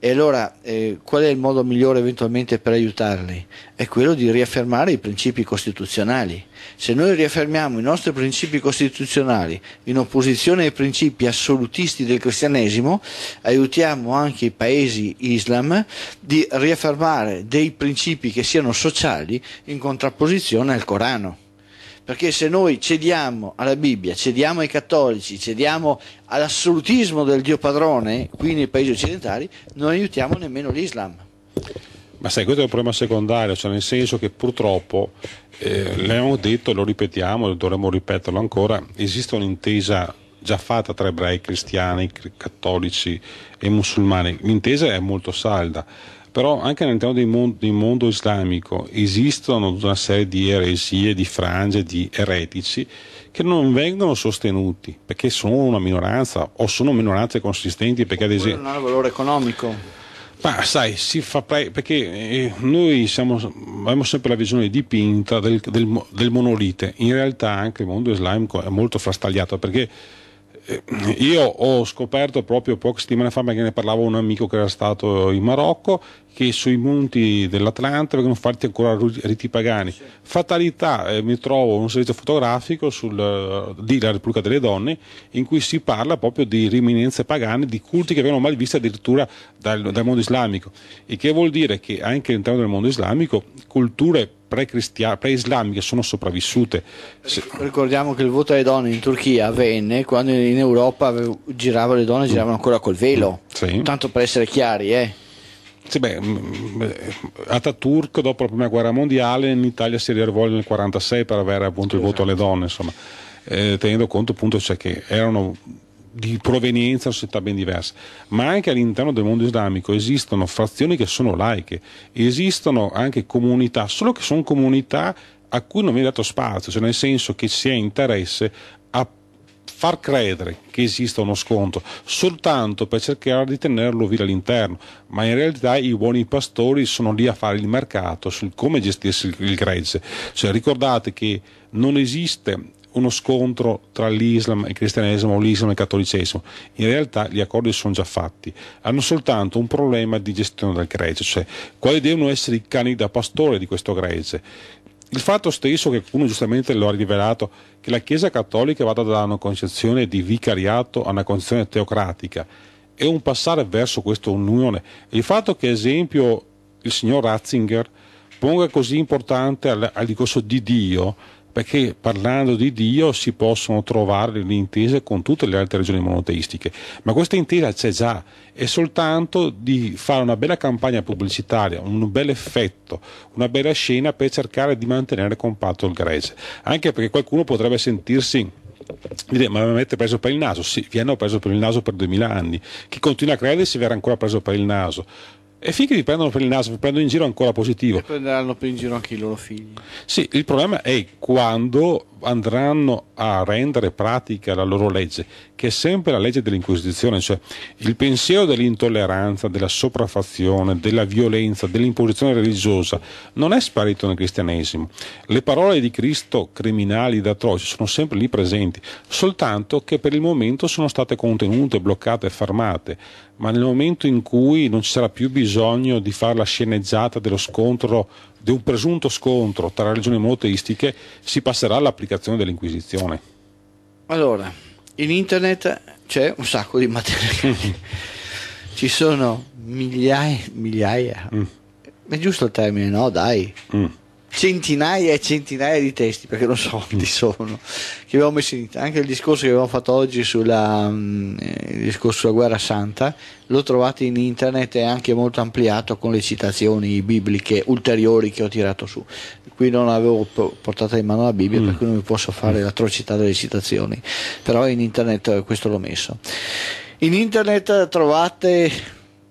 E allora eh, qual è il modo migliore eventualmente per aiutarli? È quello di riaffermare i principi costituzionali. Se noi riaffermiamo i nostri principi costituzionali in opposizione ai principi assolutisti del cristianesimo, aiutiamo anche i paesi Islam di riaffermare dei principi che siano sociali in contrapposizione al Corano. Perché se noi cediamo alla Bibbia, cediamo ai cattolici, cediamo all'assolutismo del Dio padrone, qui nei paesi occidentali, non aiutiamo nemmeno l'Islam. Ma sai, questo è un problema secondario, cioè nel senso che purtroppo, eh, l'abbiamo detto e lo ripetiamo, e dovremmo ripeterlo ancora, esiste un'intesa già fatta tra ebrei, cristiani, cattolici e musulmani. L'intesa è molto salda. Però anche all'interno del mondo, del mondo islamico esistono una serie di eresie, di frange, di eretici che non vengono sostenuti perché sono una minoranza o sono minoranze consistenti, perché ad esempio non ha valore economico. Ma sai, si fa pre- perché eh, noi siamo, abbiamo sempre la visione dipinta del, del, del monolite. In realtà anche il mondo islamico è molto frastagliato, perché io ho scoperto proprio poche settimane fa, perché ne parlavo un amico che era stato in Marocco, che sui monti dell'Atlante vengono fatti ancora riti pagani. Sì. Fatalità, eh, mi trovo un servizio fotografico sul, uh, di La Repubblica delle Donne, in cui si parla proprio di riminenze pagane, di culti che vengono mai visti addirittura dal, dal mondo islamico, il che vuol dire che anche all'interno del mondo islamico culture pre-islamiche sono sopravvissute. Ricordiamo che il voto alle donne in Turchia avvenne quando in Europa giravano le donne, giravano ancora col velo, sì. Tanto per essere chiari, eh. Sì, beh, Ataturk dopo la prima guerra mondiale in Italia si rivolge nel quarantasei per avere appunto il esatto. voto alle donne, insomma, eh, tenendo conto appunto, cioè, che erano di provenienza società ben diverse. Ma anche all'interno del mondo islamico esistono frazioni che sono laiche, esistono anche comunità, solo che sono comunità a cui non viene dato spazio, cioè nel senso che si ha interesse a far credere che esista uno scontro soltanto per cercare di tenerlo vivo all'interno, ma in realtà i buoni pastori sono lì a fare il mercato sul come gestirsi il gregge. Cioè, ricordate che non esiste uno scontro tra l'Islam e il cristianesimo o l'Islam e il cattolicesimo. In realtà gli accordi sono già fatti, hanno soltanto un problema di gestione del gregge, cioè quali devono essere i cani da pastore di questo gregge. Il fatto stesso che qualcuno giustamente lo ha rivelato, che la Chiesa cattolica vada da una concezione di vicariato a una concezione teocratica, è un passare verso questa unione. Il fatto che, ad esempio, il signor Ratzinger ponga così importante al, al discorso di Dio, perché parlando di Dio si possono trovare le intese con tutte le altre religioni monoteistiche, ma questa intesa c'è già, è soltanto di fare una bella campagna pubblicitaria, un bel effetto, una bella scena per cercare di mantenere compatto il gregge, anche perché qualcuno potrebbe sentirsi dire, ma mi avete preso per il naso? Sì, vi hanno preso per il naso per duemila anni, chi continua a credersi verrà ancora preso per il naso. E finché vi prendono per il naso, vi prendono in giro ancora positivo. E prenderanno per in giro anche i loro figli. Sì, il problema è quando andranno a rendere pratica la loro legge, che è sempre la legge dell'Inquisizione, cioè il pensiero dell'intolleranza, della sopraffazione, della violenza, dell'imposizione religiosa non è sparito nel cristianesimo. Le parole di Cristo criminali ed atroci sono sempre lì presenti, soltanto che per il momento sono state contenute, bloccate, fermate, ma nel momento in cui non ci sarà più bisogno di fare la sceneggiata dello scontro, di un presunto scontro tra religioni monoteistiche, si passerà all'applicazione dell'Inquisizione. Allora, in internet c'è un sacco di materiale, ci sono migliaia, migliaia, mm. è giusto il termine, no? Dai. Mm. Centinaia e centinaia di testi, perché non so quanti sono, che abbiamo messo in internet. Anche il discorso che abbiamo fatto oggi sulla, um, il discorso sulla guerra santa lo trovate in internet, è anche molto ampliato con le citazioni bibliche ulteriori che ho tirato su. Qui non avevo portato in mano la Bibbia, mm. per cui non mi posso fare l'atrocità delle citazioni, però in internet questo l'ho messo. In internet trovate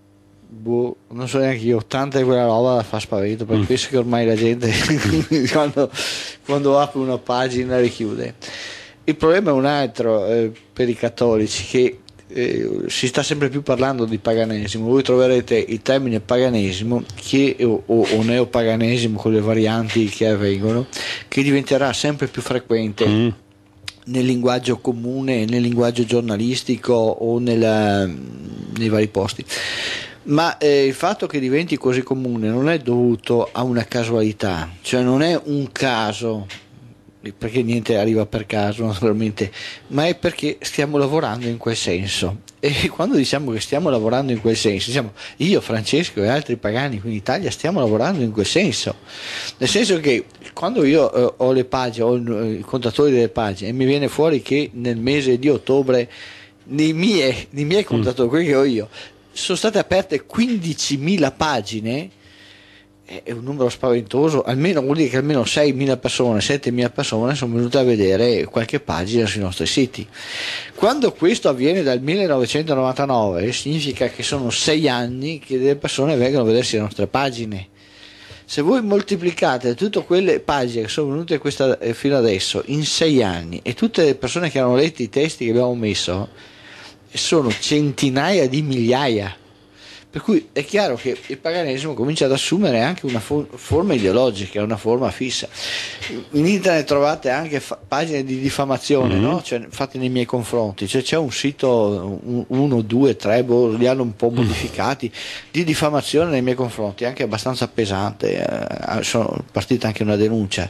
boh, non so neanche io, tanta di quella roba fa spavento, perché mm. penso che ormai la gente quando, quando apre una pagina richiude. Il problema è un altro, eh, per i cattolici, che eh, si sta sempre più parlando di paganesimo. Voi troverete il termine paganesimo che, o, o neopaganesimo con le varianti che avvengono, che diventerà sempre più frequente mm. nel linguaggio comune, nel linguaggio giornalistico o nella, nei vari posti. Ma eh, il fatto che diventi così comune non è dovuto a una casualità, cioè non è un caso, perché niente arriva per caso naturalmente, ma è perché stiamo lavorando in quel senso. E quando diciamo che stiamo lavorando in quel senso, diciamo io, Francesco e altri pagani qui in Italia stiamo lavorando in quel senso, nel senso che quando io eh, ho le pagine, ho il, il contatore delle pagine e mi viene fuori che nel mese di ottobre nei miei, nei miei contatori, quelli che ho io, sono state aperte quindicimila pagine, è un numero spaventoso, almeno vuol dire che almeno seimila persone, settemila persone sono venute a vedere qualche pagina sui nostri siti. Quando questo avviene dal millenovecentonovantanove significa che sono sei anni che delle persone vengono a vedersi le nostre pagine. Se voi moltiplicate tutte quelle pagine che sono venute questa, eh, fino adesso in sei anni e tutte le persone che hanno letto i testi che abbiamo messo, sono centinaia di migliaia. Per cui è chiaro che il paganesimo comincia ad assumere anche una fo- forma ideologica, una forma fissa. In internet trovate anche fa- pagine di diffamazione, mm-hmm. no? Cioè, fatte nei miei confronti, cioè, c'è un sito, un, uno, due, tre, boh, li hanno un po' modificati, di diffamazione nei miei confronti, anche abbastanza pesante, eh, sono partita anche una denuncia.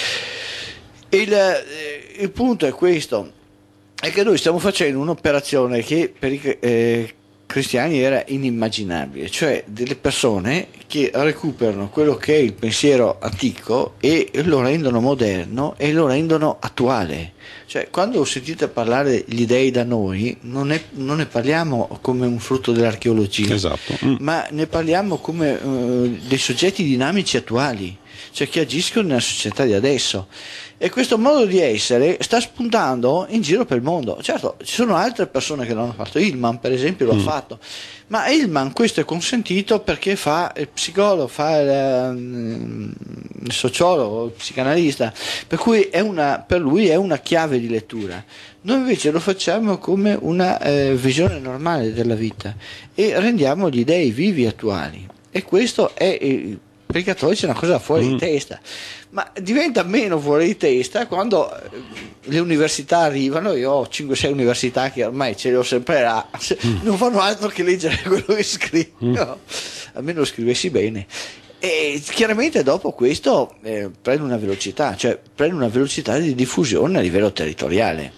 Il, eh, il punto è questo, è che noi stiamo facendo un'operazione che per i eh, cristiani era inimmaginabile, cioè delle persone che recuperano quello che è il pensiero antico e lo rendono moderno e lo rendono attuale. Cioè, quando sentite parlare gli dei da noi, non, è, non ne parliamo come un frutto dell'archeologia, esatto. mm. ma ne parliamo come uh, dei soggetti dinamici attuali, cioè che agiscono nella società di adesso. E questo modo di essere sta spuntando in giro per il mondo. Certo, ci sono altre persone che l'hanno fatto, Hillman per esempio l'ha mm. fatto, ma Hillman questo è consentito perché fa il psicologo, fa il, il sociologo, il psicanalista, per cui è una, per lui è una chiave di lettura. Noi invece lo facciamo come una eh, visione normale della vita e rendiamo gli dei vivi attuali, e questo è eh, per i cattolici è una cosa fuori mm. di testa, ma diventa meno fuori di testa quando le università arrivano. Io ho cinque sei università che ormai ce le ho sempre là, mm. non fanno altro che leggere quello che scrivo, mm. almeno lo scrivessi bene. E chiaramente dopo questo eh, prende una velocità, cioè prende una velocità di diffusione a livello territoriale.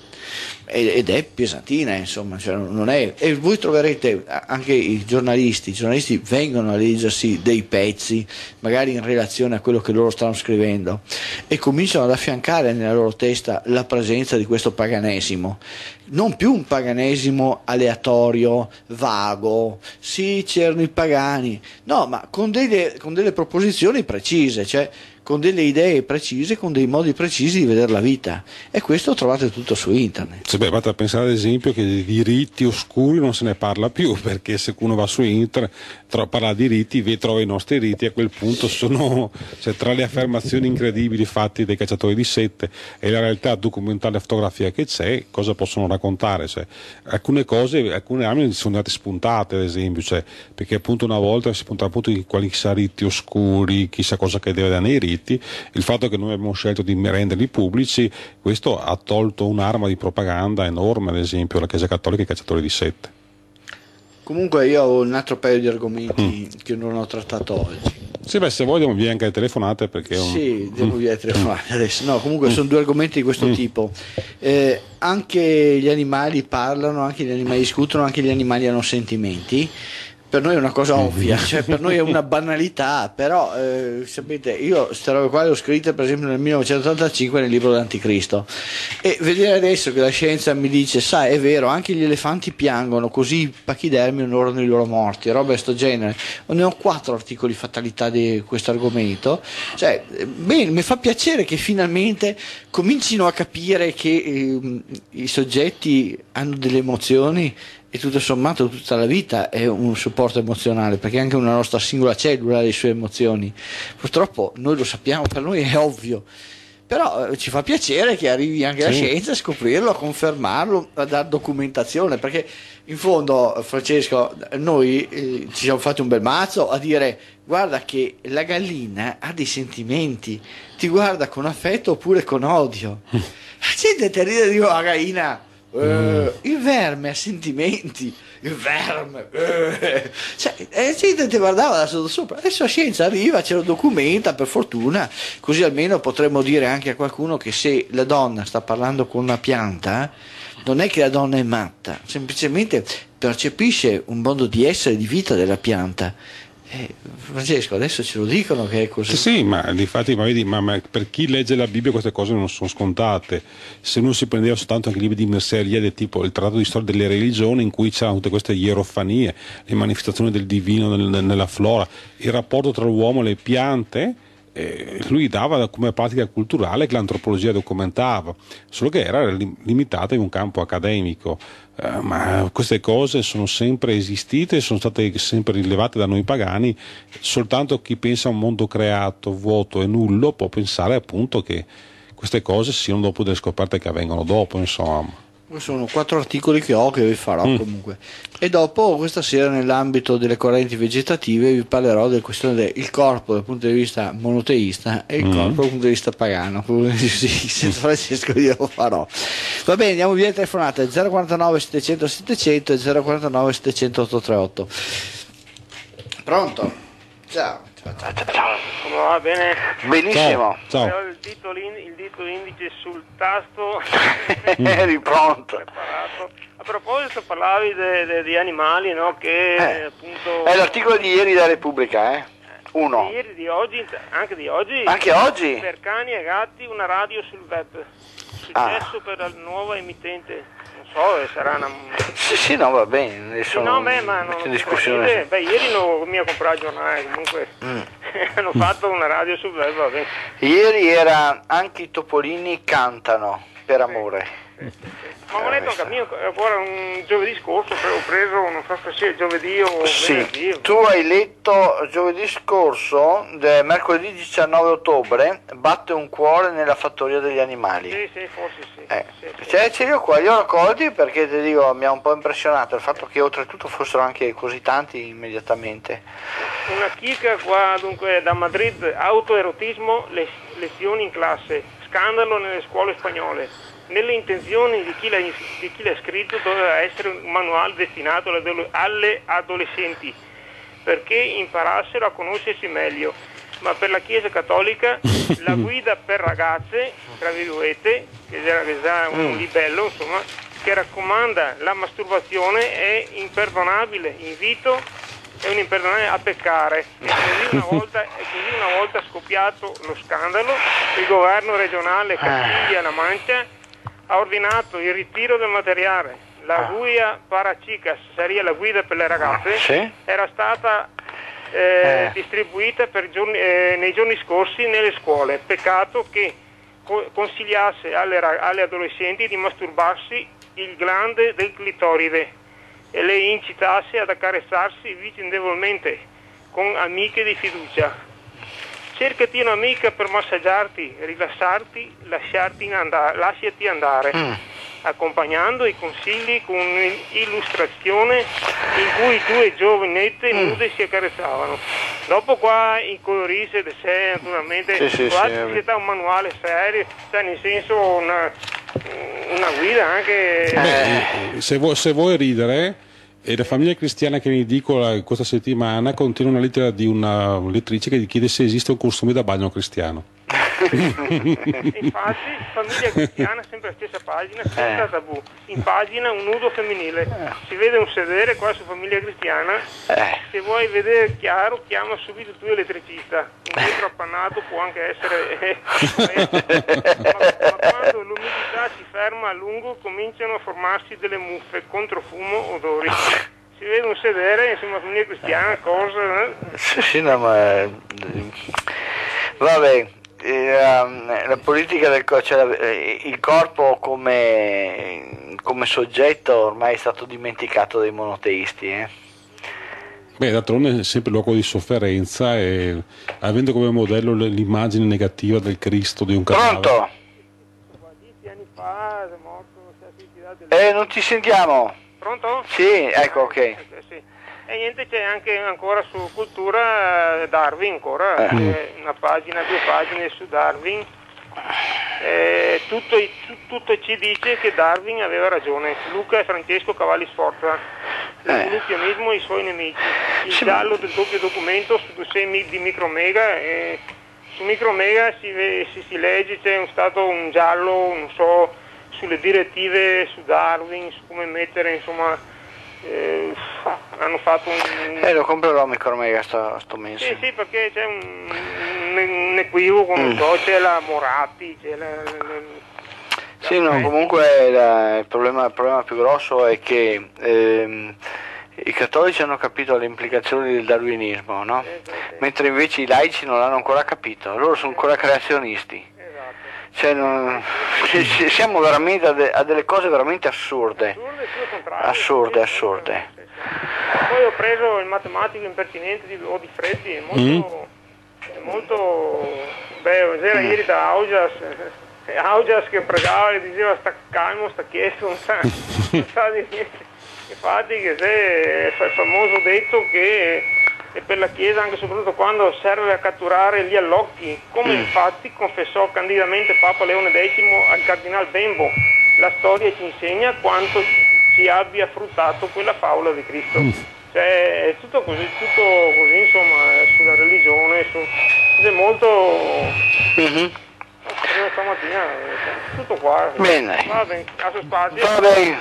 Ed è pesantina, insomma, cioè non è, e voi troverete anche i giornalisti, i giornalisti vengono a leggersi dei pezzi magari in relazione a quello che loro stanno scrivendo e cominciano ad affiancare nella loro testa la presenza di questo paganesimo, non più un paganesimo aleatorio, vago, sì c'erano i pagani, no, ma con delle, con delle proposizioni precise, cioè con delle idee precise, con dei modi precisi di vedere la vita, e questo trovate tutto su internet. Sì, beh, vado a pensare ad esempio che di diritti oscuri non se ne parla più, perché se uno va su internet tro- parla di riti, trova i nostri riti, a quel punto sono, cioè, tra le affermazioni incredibili fatte dai cacciatori di sette e la realtà documentale e fotografica che c'è, cosa possono raccontare? Cioè, alcune cose, alcune armi sono andate spuntate, ad esempio, cioè, perché appunto una volta si puntava appunto di quali chissà riti oscuri, chissà cosa che deve dare nei riti. Il fatto che noi abbiamo scelto di renderli pubblici, questo ha tolto un'arma di propaganda enorme, ad esempio la Chiesa Cattolica e i cacciatori di sette. Comunque io ho un altro paio di argomenti mm. che non ho trattato oggi. Sì, beh, se vuoi diamo via anche le telefonate, perché un... sì, diamo via le telefonate adesso. No, comunque mm. sono due argomenti di questo mm. tipo. Eh, anche gli animali parlano, anche gli animali discutono, anche gli animali hanno sentimenti. Per noi è una cosa ovvia, cioè per noi è una banalità, però eh, sapete, io queste robe qua le ho scritte per esempio nel millenovecentottantacinque nel libro dell'Anticristo, e vedere adesso che la scienza mi dice, sai, è vero, anche gli elefanti piangono, così i pachidermi onorano i loro morti, roba di sto genere. Ne ho quattro articoli fatalità di questo argomento, cioè bene, mi fa piacere che finalmente comincino a capire che eh, i soggetti hanno delle emozioni, e tutto sommato tutta la vita è un supporto emozionale, perché anche una nostra singola cellula ha le sue emozioni. Purtroppo noi lo sappiamo, per noi è ovvio, però eh, ci fa piacere che arrivi anche la sì. scienza a scoprirlo, a confermarlo, a dare documentazione, perché in fondo, Francesco, noi eh, ci siamo fatti un bel mazzo a dire: guarda che la gallina ha dei sentimenti, ti guarda con affetto oppure con odio. La gente ti ride e dice: oh, la gallina, Uh, il verme ha sentimenti, il verme, eh. Cioè, e la gente ti guardava da sotto sopra. Adesso la scienza arriva, ce lo documenta, per fortuna, così almeno potremmo dire anche a qualcuno che se la donna sta parlando con una pianta, non è che la donna è matta, semplicemente percepisce un modo di essere, di vita della pianta. Eh, Francesco, adesso ce lo dicono che è così. Sì, sì, ma difatti, ma vedi, ma, ma per chi legge la Bibbia queste cose non sono scontate. Se uno si prendeva soltanto anche libri di merceria del tipo il trattato di storia delle religioni, in cui c'erano tutte queste ierofanie, le manifestazioni del divino nel, nella flora, il rapporto tra l'uomo e le piante, eh, lui dava come pratica culturale che l'antropologia documentava, solo che era limitata in un campo accademico. Uh, ma queste cose sono sempre esistite, sono state sempre rilevate da noi pagani. Soltanto chi pensa a un mondo creato, vuoto e nullo può pensare appunto che queste cose siano dopo delle scoperte che avvengono dopo, insomma. Sono quattro articoli che ho, che vi farò mm. comunque. E dopo, questa sera, nell'ambito delle correnti vegetative, vi parlerò della questione del corpo dal punto di vista monoteista e il mm. corpo dal punto di vista pagano. Sì, senza Francesco io lo farò. Va bene, andiamo via le telefonate zero quarantanove settecento settecento e zero quarantanove settecento ottocentotrentotto. Pronto? Ciao. Ciao, ciao, ciao. Come va? Bene? Benissimo. Ciao. Ho il dito, il dito indice sul tasto. Eri pronto. Preparato. A proposito, parlavi de, de, di animali, no? Che eh. appunto. È l'articolo di ieri della Repubblica, eh? Uno. Di ieri, di oggi, anche di oggi. Anche oggi? Per cani e gatti, una radio sul web. Successo ah. per la nuova emittente. Non so, sarà una. Sì, sì, no, va bene. Adesso sì, no, beh, ma non. In discussione. Beh, ieri non mi ha comprato il giornale, comunque. Mm. Hanno fatto una radio sul web, va bene. Ieri era anche i topolini cantano per amore. Sì, sì, sì. Ma ho letto anche a mio, ancora un giovedì scorso, ho preso, non so se sia giovedì o sì, venerdì. Tu hai letto giovedì scorso, mercoledì diciannove ottobre, batte un cuore nella fattoria degli animali. Sì, sì, forse sì. Eh. sì, sì. Cioè, ce li ho qua, li ho raccolti perché ti dico, mi ha un po' impressionato il fatto che oltretutto fossero anche così tanti immediatamente. Una chicca qua, dunque, da Madrid, autoerotismo, le, lezioni in classe, scandalo nelle scuole spagnole. Nelle intenzioni di chi, l'ha, di chi l'ha scritto doveva essere un manuale destinato alle adolescenti perché imparassero a conoscersi meglio, ma per la Chiesa Cattolica la guida per ragazze, tra virgolette, che era già un libello, insomma, che raccomanda la masturbazione è imperdonabile, invito è un imperdonabile a peccare. E così una volta, e così una volta scoppiato lo scandalo, il governo regionale Castiglia-La Mancia ha ordinato il ritiro del materiale. La guida para chicas, seria la guida per le ragazze, sì? Era stata eh, eh. distribuita per giorni, eh, nei giorni scorsi nelle scuole. Peccato che co- consigliasse alle, alle adolescenti di masturbarsi il glande del clitoride e le incitasse ad accarezzarsi vicendevolmente con amiche di fiducia. Cercati un'amica per massaggiarti, rilassarti, lasciarti andare, lasciati andare, mm. accompagnando i consigli con un'illustrazione in cui due giovanette mm. nude si accarezzavano. Dopo qua incolorisce di sé, naturalmente, sì, sì, qua sì, si dà un manuale serio, cioè nel senso una, una guida anche. Beh, se, vuoi, se vuoi ridere. E la famiglia cristiana che in edicola questa settimana contiene una lettera di una lettrice che gli chiede se esiste un costume da bagno cristiano. Infatti, famiglia cristiana, sempre la stessa pagina, senza eh. tabù. In pagina un nudo femminile. Eh. Si vede un sedere qua su famiglia cristiana. Eh. Se vuoi vedere chiaro, chiama subito tu elettricista. Un vetro appannato può anche essere. Eh, ma, ma quando l'umidità si ferma a lungo, cominciano a formarsi delle muffe, controfumo, odori. Si vede un sedere, insomma, famiglia cristiana, cosa. Eh? Sì, sì, no, ma. Vabbè. La politica del corpo, cioè il corpo come, come soggetto ormai è stato dimenticato dai monoteisti. Eh? Beh, d'altronde è sempre luogo di sofferenza e avendo come modello l'immagine negativa del Cristo di un cadavere. Pronto? Eh, non ti sentiamo. Pronto? Sì, ecco, ok. Eh, sì. E niente, c'è anche ancora su cultura Darwin, ancora, eh. una pagina, due pagine su Darwin, Eh, tutto, tutto ci dice che Darwin aveva ragione. Luca e Francesco Cavalli Sforza. L'evoluzionismo e i suoi nemici. Il sì, giallo del doppio documento su semi di Micromega. E su Micromega si, si, si legge, c'è un stato un giallo, non so, sulle direttive su Darwin, su come mettere, insomma. Eh, hanno fatto un... Eh, lo comprerò Micromega sto, sto mese. Sì, sì, perché c'è un, un, un equivoco, non mm. so, c'è la Moratti, c'è la... la, la sì, no, comunque la, il, problema, il problema più grosso è che ehm, i cattolici hanno capito le implicazioni del darwinismo, no? Eh, sì, sì. Mentre invece i laici non l'hanno ancora capito, loro sono ancora creazionisti. Cioè, non, siamo veramente a, de, a delle cose veramente assurde, assurde, assurde. Poi ho preso il matematico impertinente di Odifreddi, è molto, mm. è molto, beh, era mm. ieri da Augias, Augias che pregava e diceva sta calmo, sta chiesto, non sa, non sa di niente. Infatti che è il famoso detto che e per la Chiesa anche e soprattutto quando serve a catturare gli allocchi, come mm. infatti confessò candidamente Papa Leone decimo al Cardinal Bembo. La storia ci insegna quanto ci abbia fruttato quella favola di Cristo. Mm. Cioè, è tutto così, tutto così, insomma, sulla religione, su, è molto... Mm-hmm. Stamattina, tutto qua. Bene. Va bene, a suo spazio. Va bene.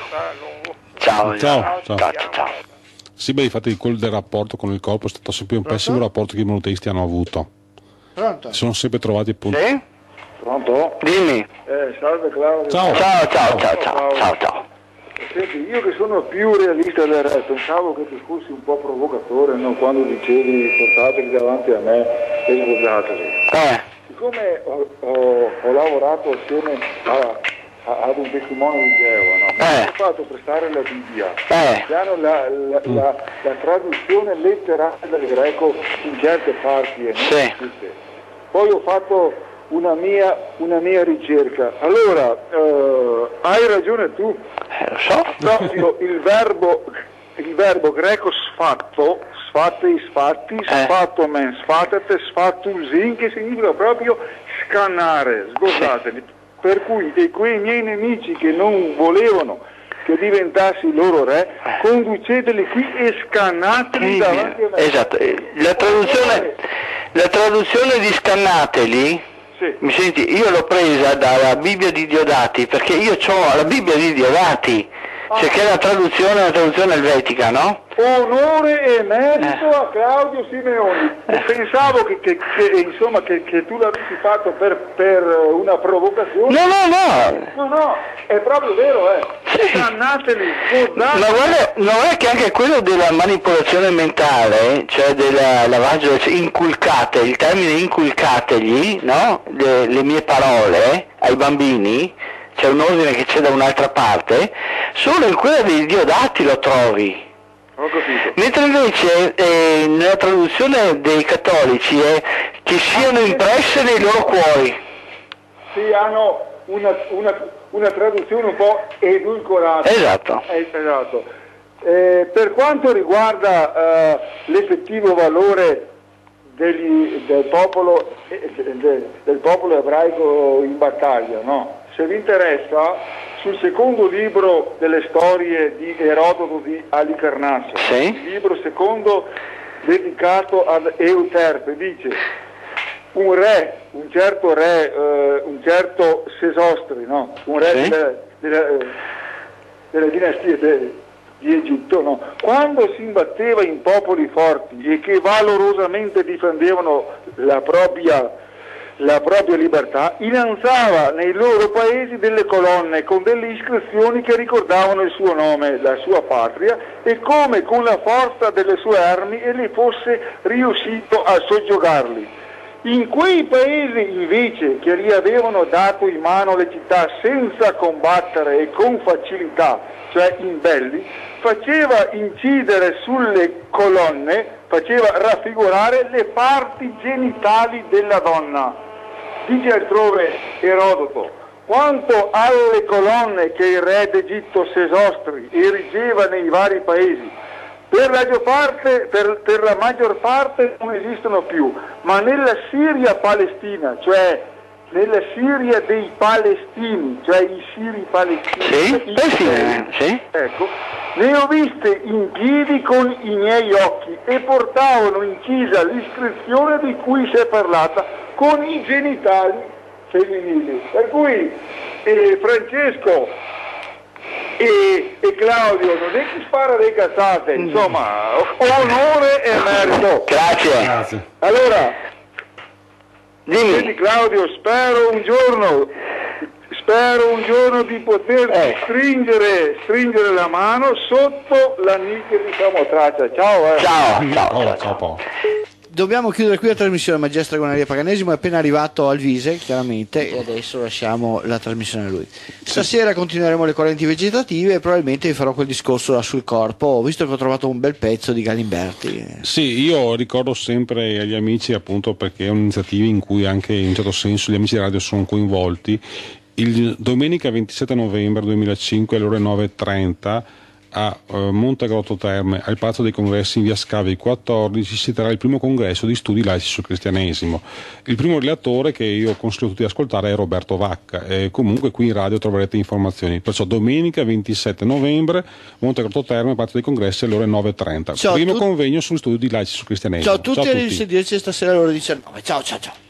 Ciao, ciao, ciao. ciao, ciao. ciao. Sì, beh, infatti il del rapporto con il corpo è stato sempre un Pronto? pessimo rapporto che i monoteisti hanno avuto. Pronto? Si sono sempre trovati appunto. Sì? Pronto? Dimmi. Eh, salve Claudio. Ciao. Ciao, ciao, ciao, ciao, ciao, ciao. Senti, io che sono più realista del re, pensavo che tu fossi un po' provocatore, no? Quando dicevi portateli davanti a me e sposateli. Eh. Siccome ho, ho, ho lavorato assieme a... ad un testimone di Geova, no? Mi eh. hanno fatto prestare la Bibbia, eh. mi hanno la, la, mm. la, la traduzione letterale del greco in certe parti e non sì. tutte. Poi ho fatto una mia, una mia ricerca. Allora, eh, hai ragione tu. Eh, lo so. Proprio il verbo, il verbo greco sfatto, sfattei, sfatti, sfatto men, sfatete, sfattusin, che significa proprio scannare, sgozzateli. Sì. Per cui e quei miei nemici che non volevano che diventassi loro re, conduceteli qui e scannateli sì, davanti a me. Esatto, la traduzione, la traduzione di scannateli, sì. Mi senti, io l'ho presa dalla Bibbia di Diodati, perché io ho la Bibbia di Diodati, ah. cioè che è la traduzione, la traduzione elvetica, no? Onore e merito eh. a Claudio Simeoni. Eh. Pensavo che, che, che, insomma, che, che tu l'avessi fatto per, per una provocazione. No, no, no. No, no, è proprio vero, eh. Sì. Scannateli. Ma guarda, non è che anche quello della manipolazione mentale, cioè della lavaggio, cioè inculcate, il termine inculcategli, no? Le, le mie parole ai bambini, c'è un ordine che c'è da un'altra parte, solo in quella dei Diodati lo trovi. Ho capito. Mentre invece eh, nella traduzione dei cattolici è che siano impresse nei loro cuori. Sì, hanno una, una, una traduzione un po' edulcorata. Esatto. Eh, esatto. Eh, per quanto riguarda eh, l'effettivo valore degli, del, popolo, eh, del, del popolo ebraico in battaglia, no? Se vi interessa, sul secondo libro delle storie di Erodoto di Alicarnasso, sì. il libro secondo dedicato ad Euterpe, dice un re, un certo re, eh, un certo Sesostri, no? un re sì. delle, delle, delle dinastie de, di Egitto, no? Quando si imbatteva in popoli forti e che valorosamente difendevano la propria la propria libertà, innalzava nei loro paesi delle colonne con delle iscrizioni che ricordavano il suo nome, la sua patria, e come con la forza delle sue armi egli fosse riuscito a soggiogarli. In quei paesi invece che gli avevano dato in mano le città senza combattere e con facilità, cioè imbelli, faceva incidere sulle colonne, faceva raffigurare le parti genitali della donna. Dice altrove Erodoto, quanto alle colonne che il re d'Egitto Sesostri erigeva nei vari paesi, per la, parte, per, per la maggior parte non esistono più, ma nella Siria palestina, cioè nella Siria dei palestini, cioè i siri palestini. Sì, eh sì, sì. Ecco, ne ho viste in piedi con i miei occhi e portavano in chiesa l'iscrizione di cui si è parlata con i genitali femminili. Per cui eh, Francesco e, e Claudio non è che spara le cazzate, insomma, onore e merito. Grazie. Grazie. Allora, Dimmi. Senti Claudio, spero un giorno, spero un giorno di poterti Eh. stringere, stringere la mano sotto la nicchia di Samotraccia. Ciao, eh. Ciao, ciao, Oh, ciao. ciao, ciao. Dobbiamo chiudere qui la trasmissione. Magia Dragoneria Paganesimo è appena arrivato al Vise, chiaramente, e adesso lasciamo la trasmissione a lui. Stasera continueremo le correnti vegetative e probabilmente vi farò quel discorso sul corpo, visto che ho trovato un bel pezzo di Galimberti. Sì, io ricordo sempre agli amici, appunto, perché è un'iniziativa in cui anche in un certo senso gli amici di radio sono coinvolti. Il domenica ventisette novembre duemilacinque alle ore nove e trenta a uh, Montegrotto Terme, al Palazzo dei Congressi in via Scavi quattordici, si terrà il primo congresso di studi laici sul cristianesimo. Il primo relatore, che io consiglio a tutti di ascoltare, è Roberto Vacca. E comunque qui in radio troverete informazioni. Perciò domenica ventisette novembre, Montegrotto Terme, Palazzo dei Congressi alle ore nove e trenta. Ciao a Primo tutti. convegno sugli studi laici sul cristianesimo. Ciao a tutti, Ciao a e tutti. risentirci stasera alle ore diciannove. Ciao ciao ciao.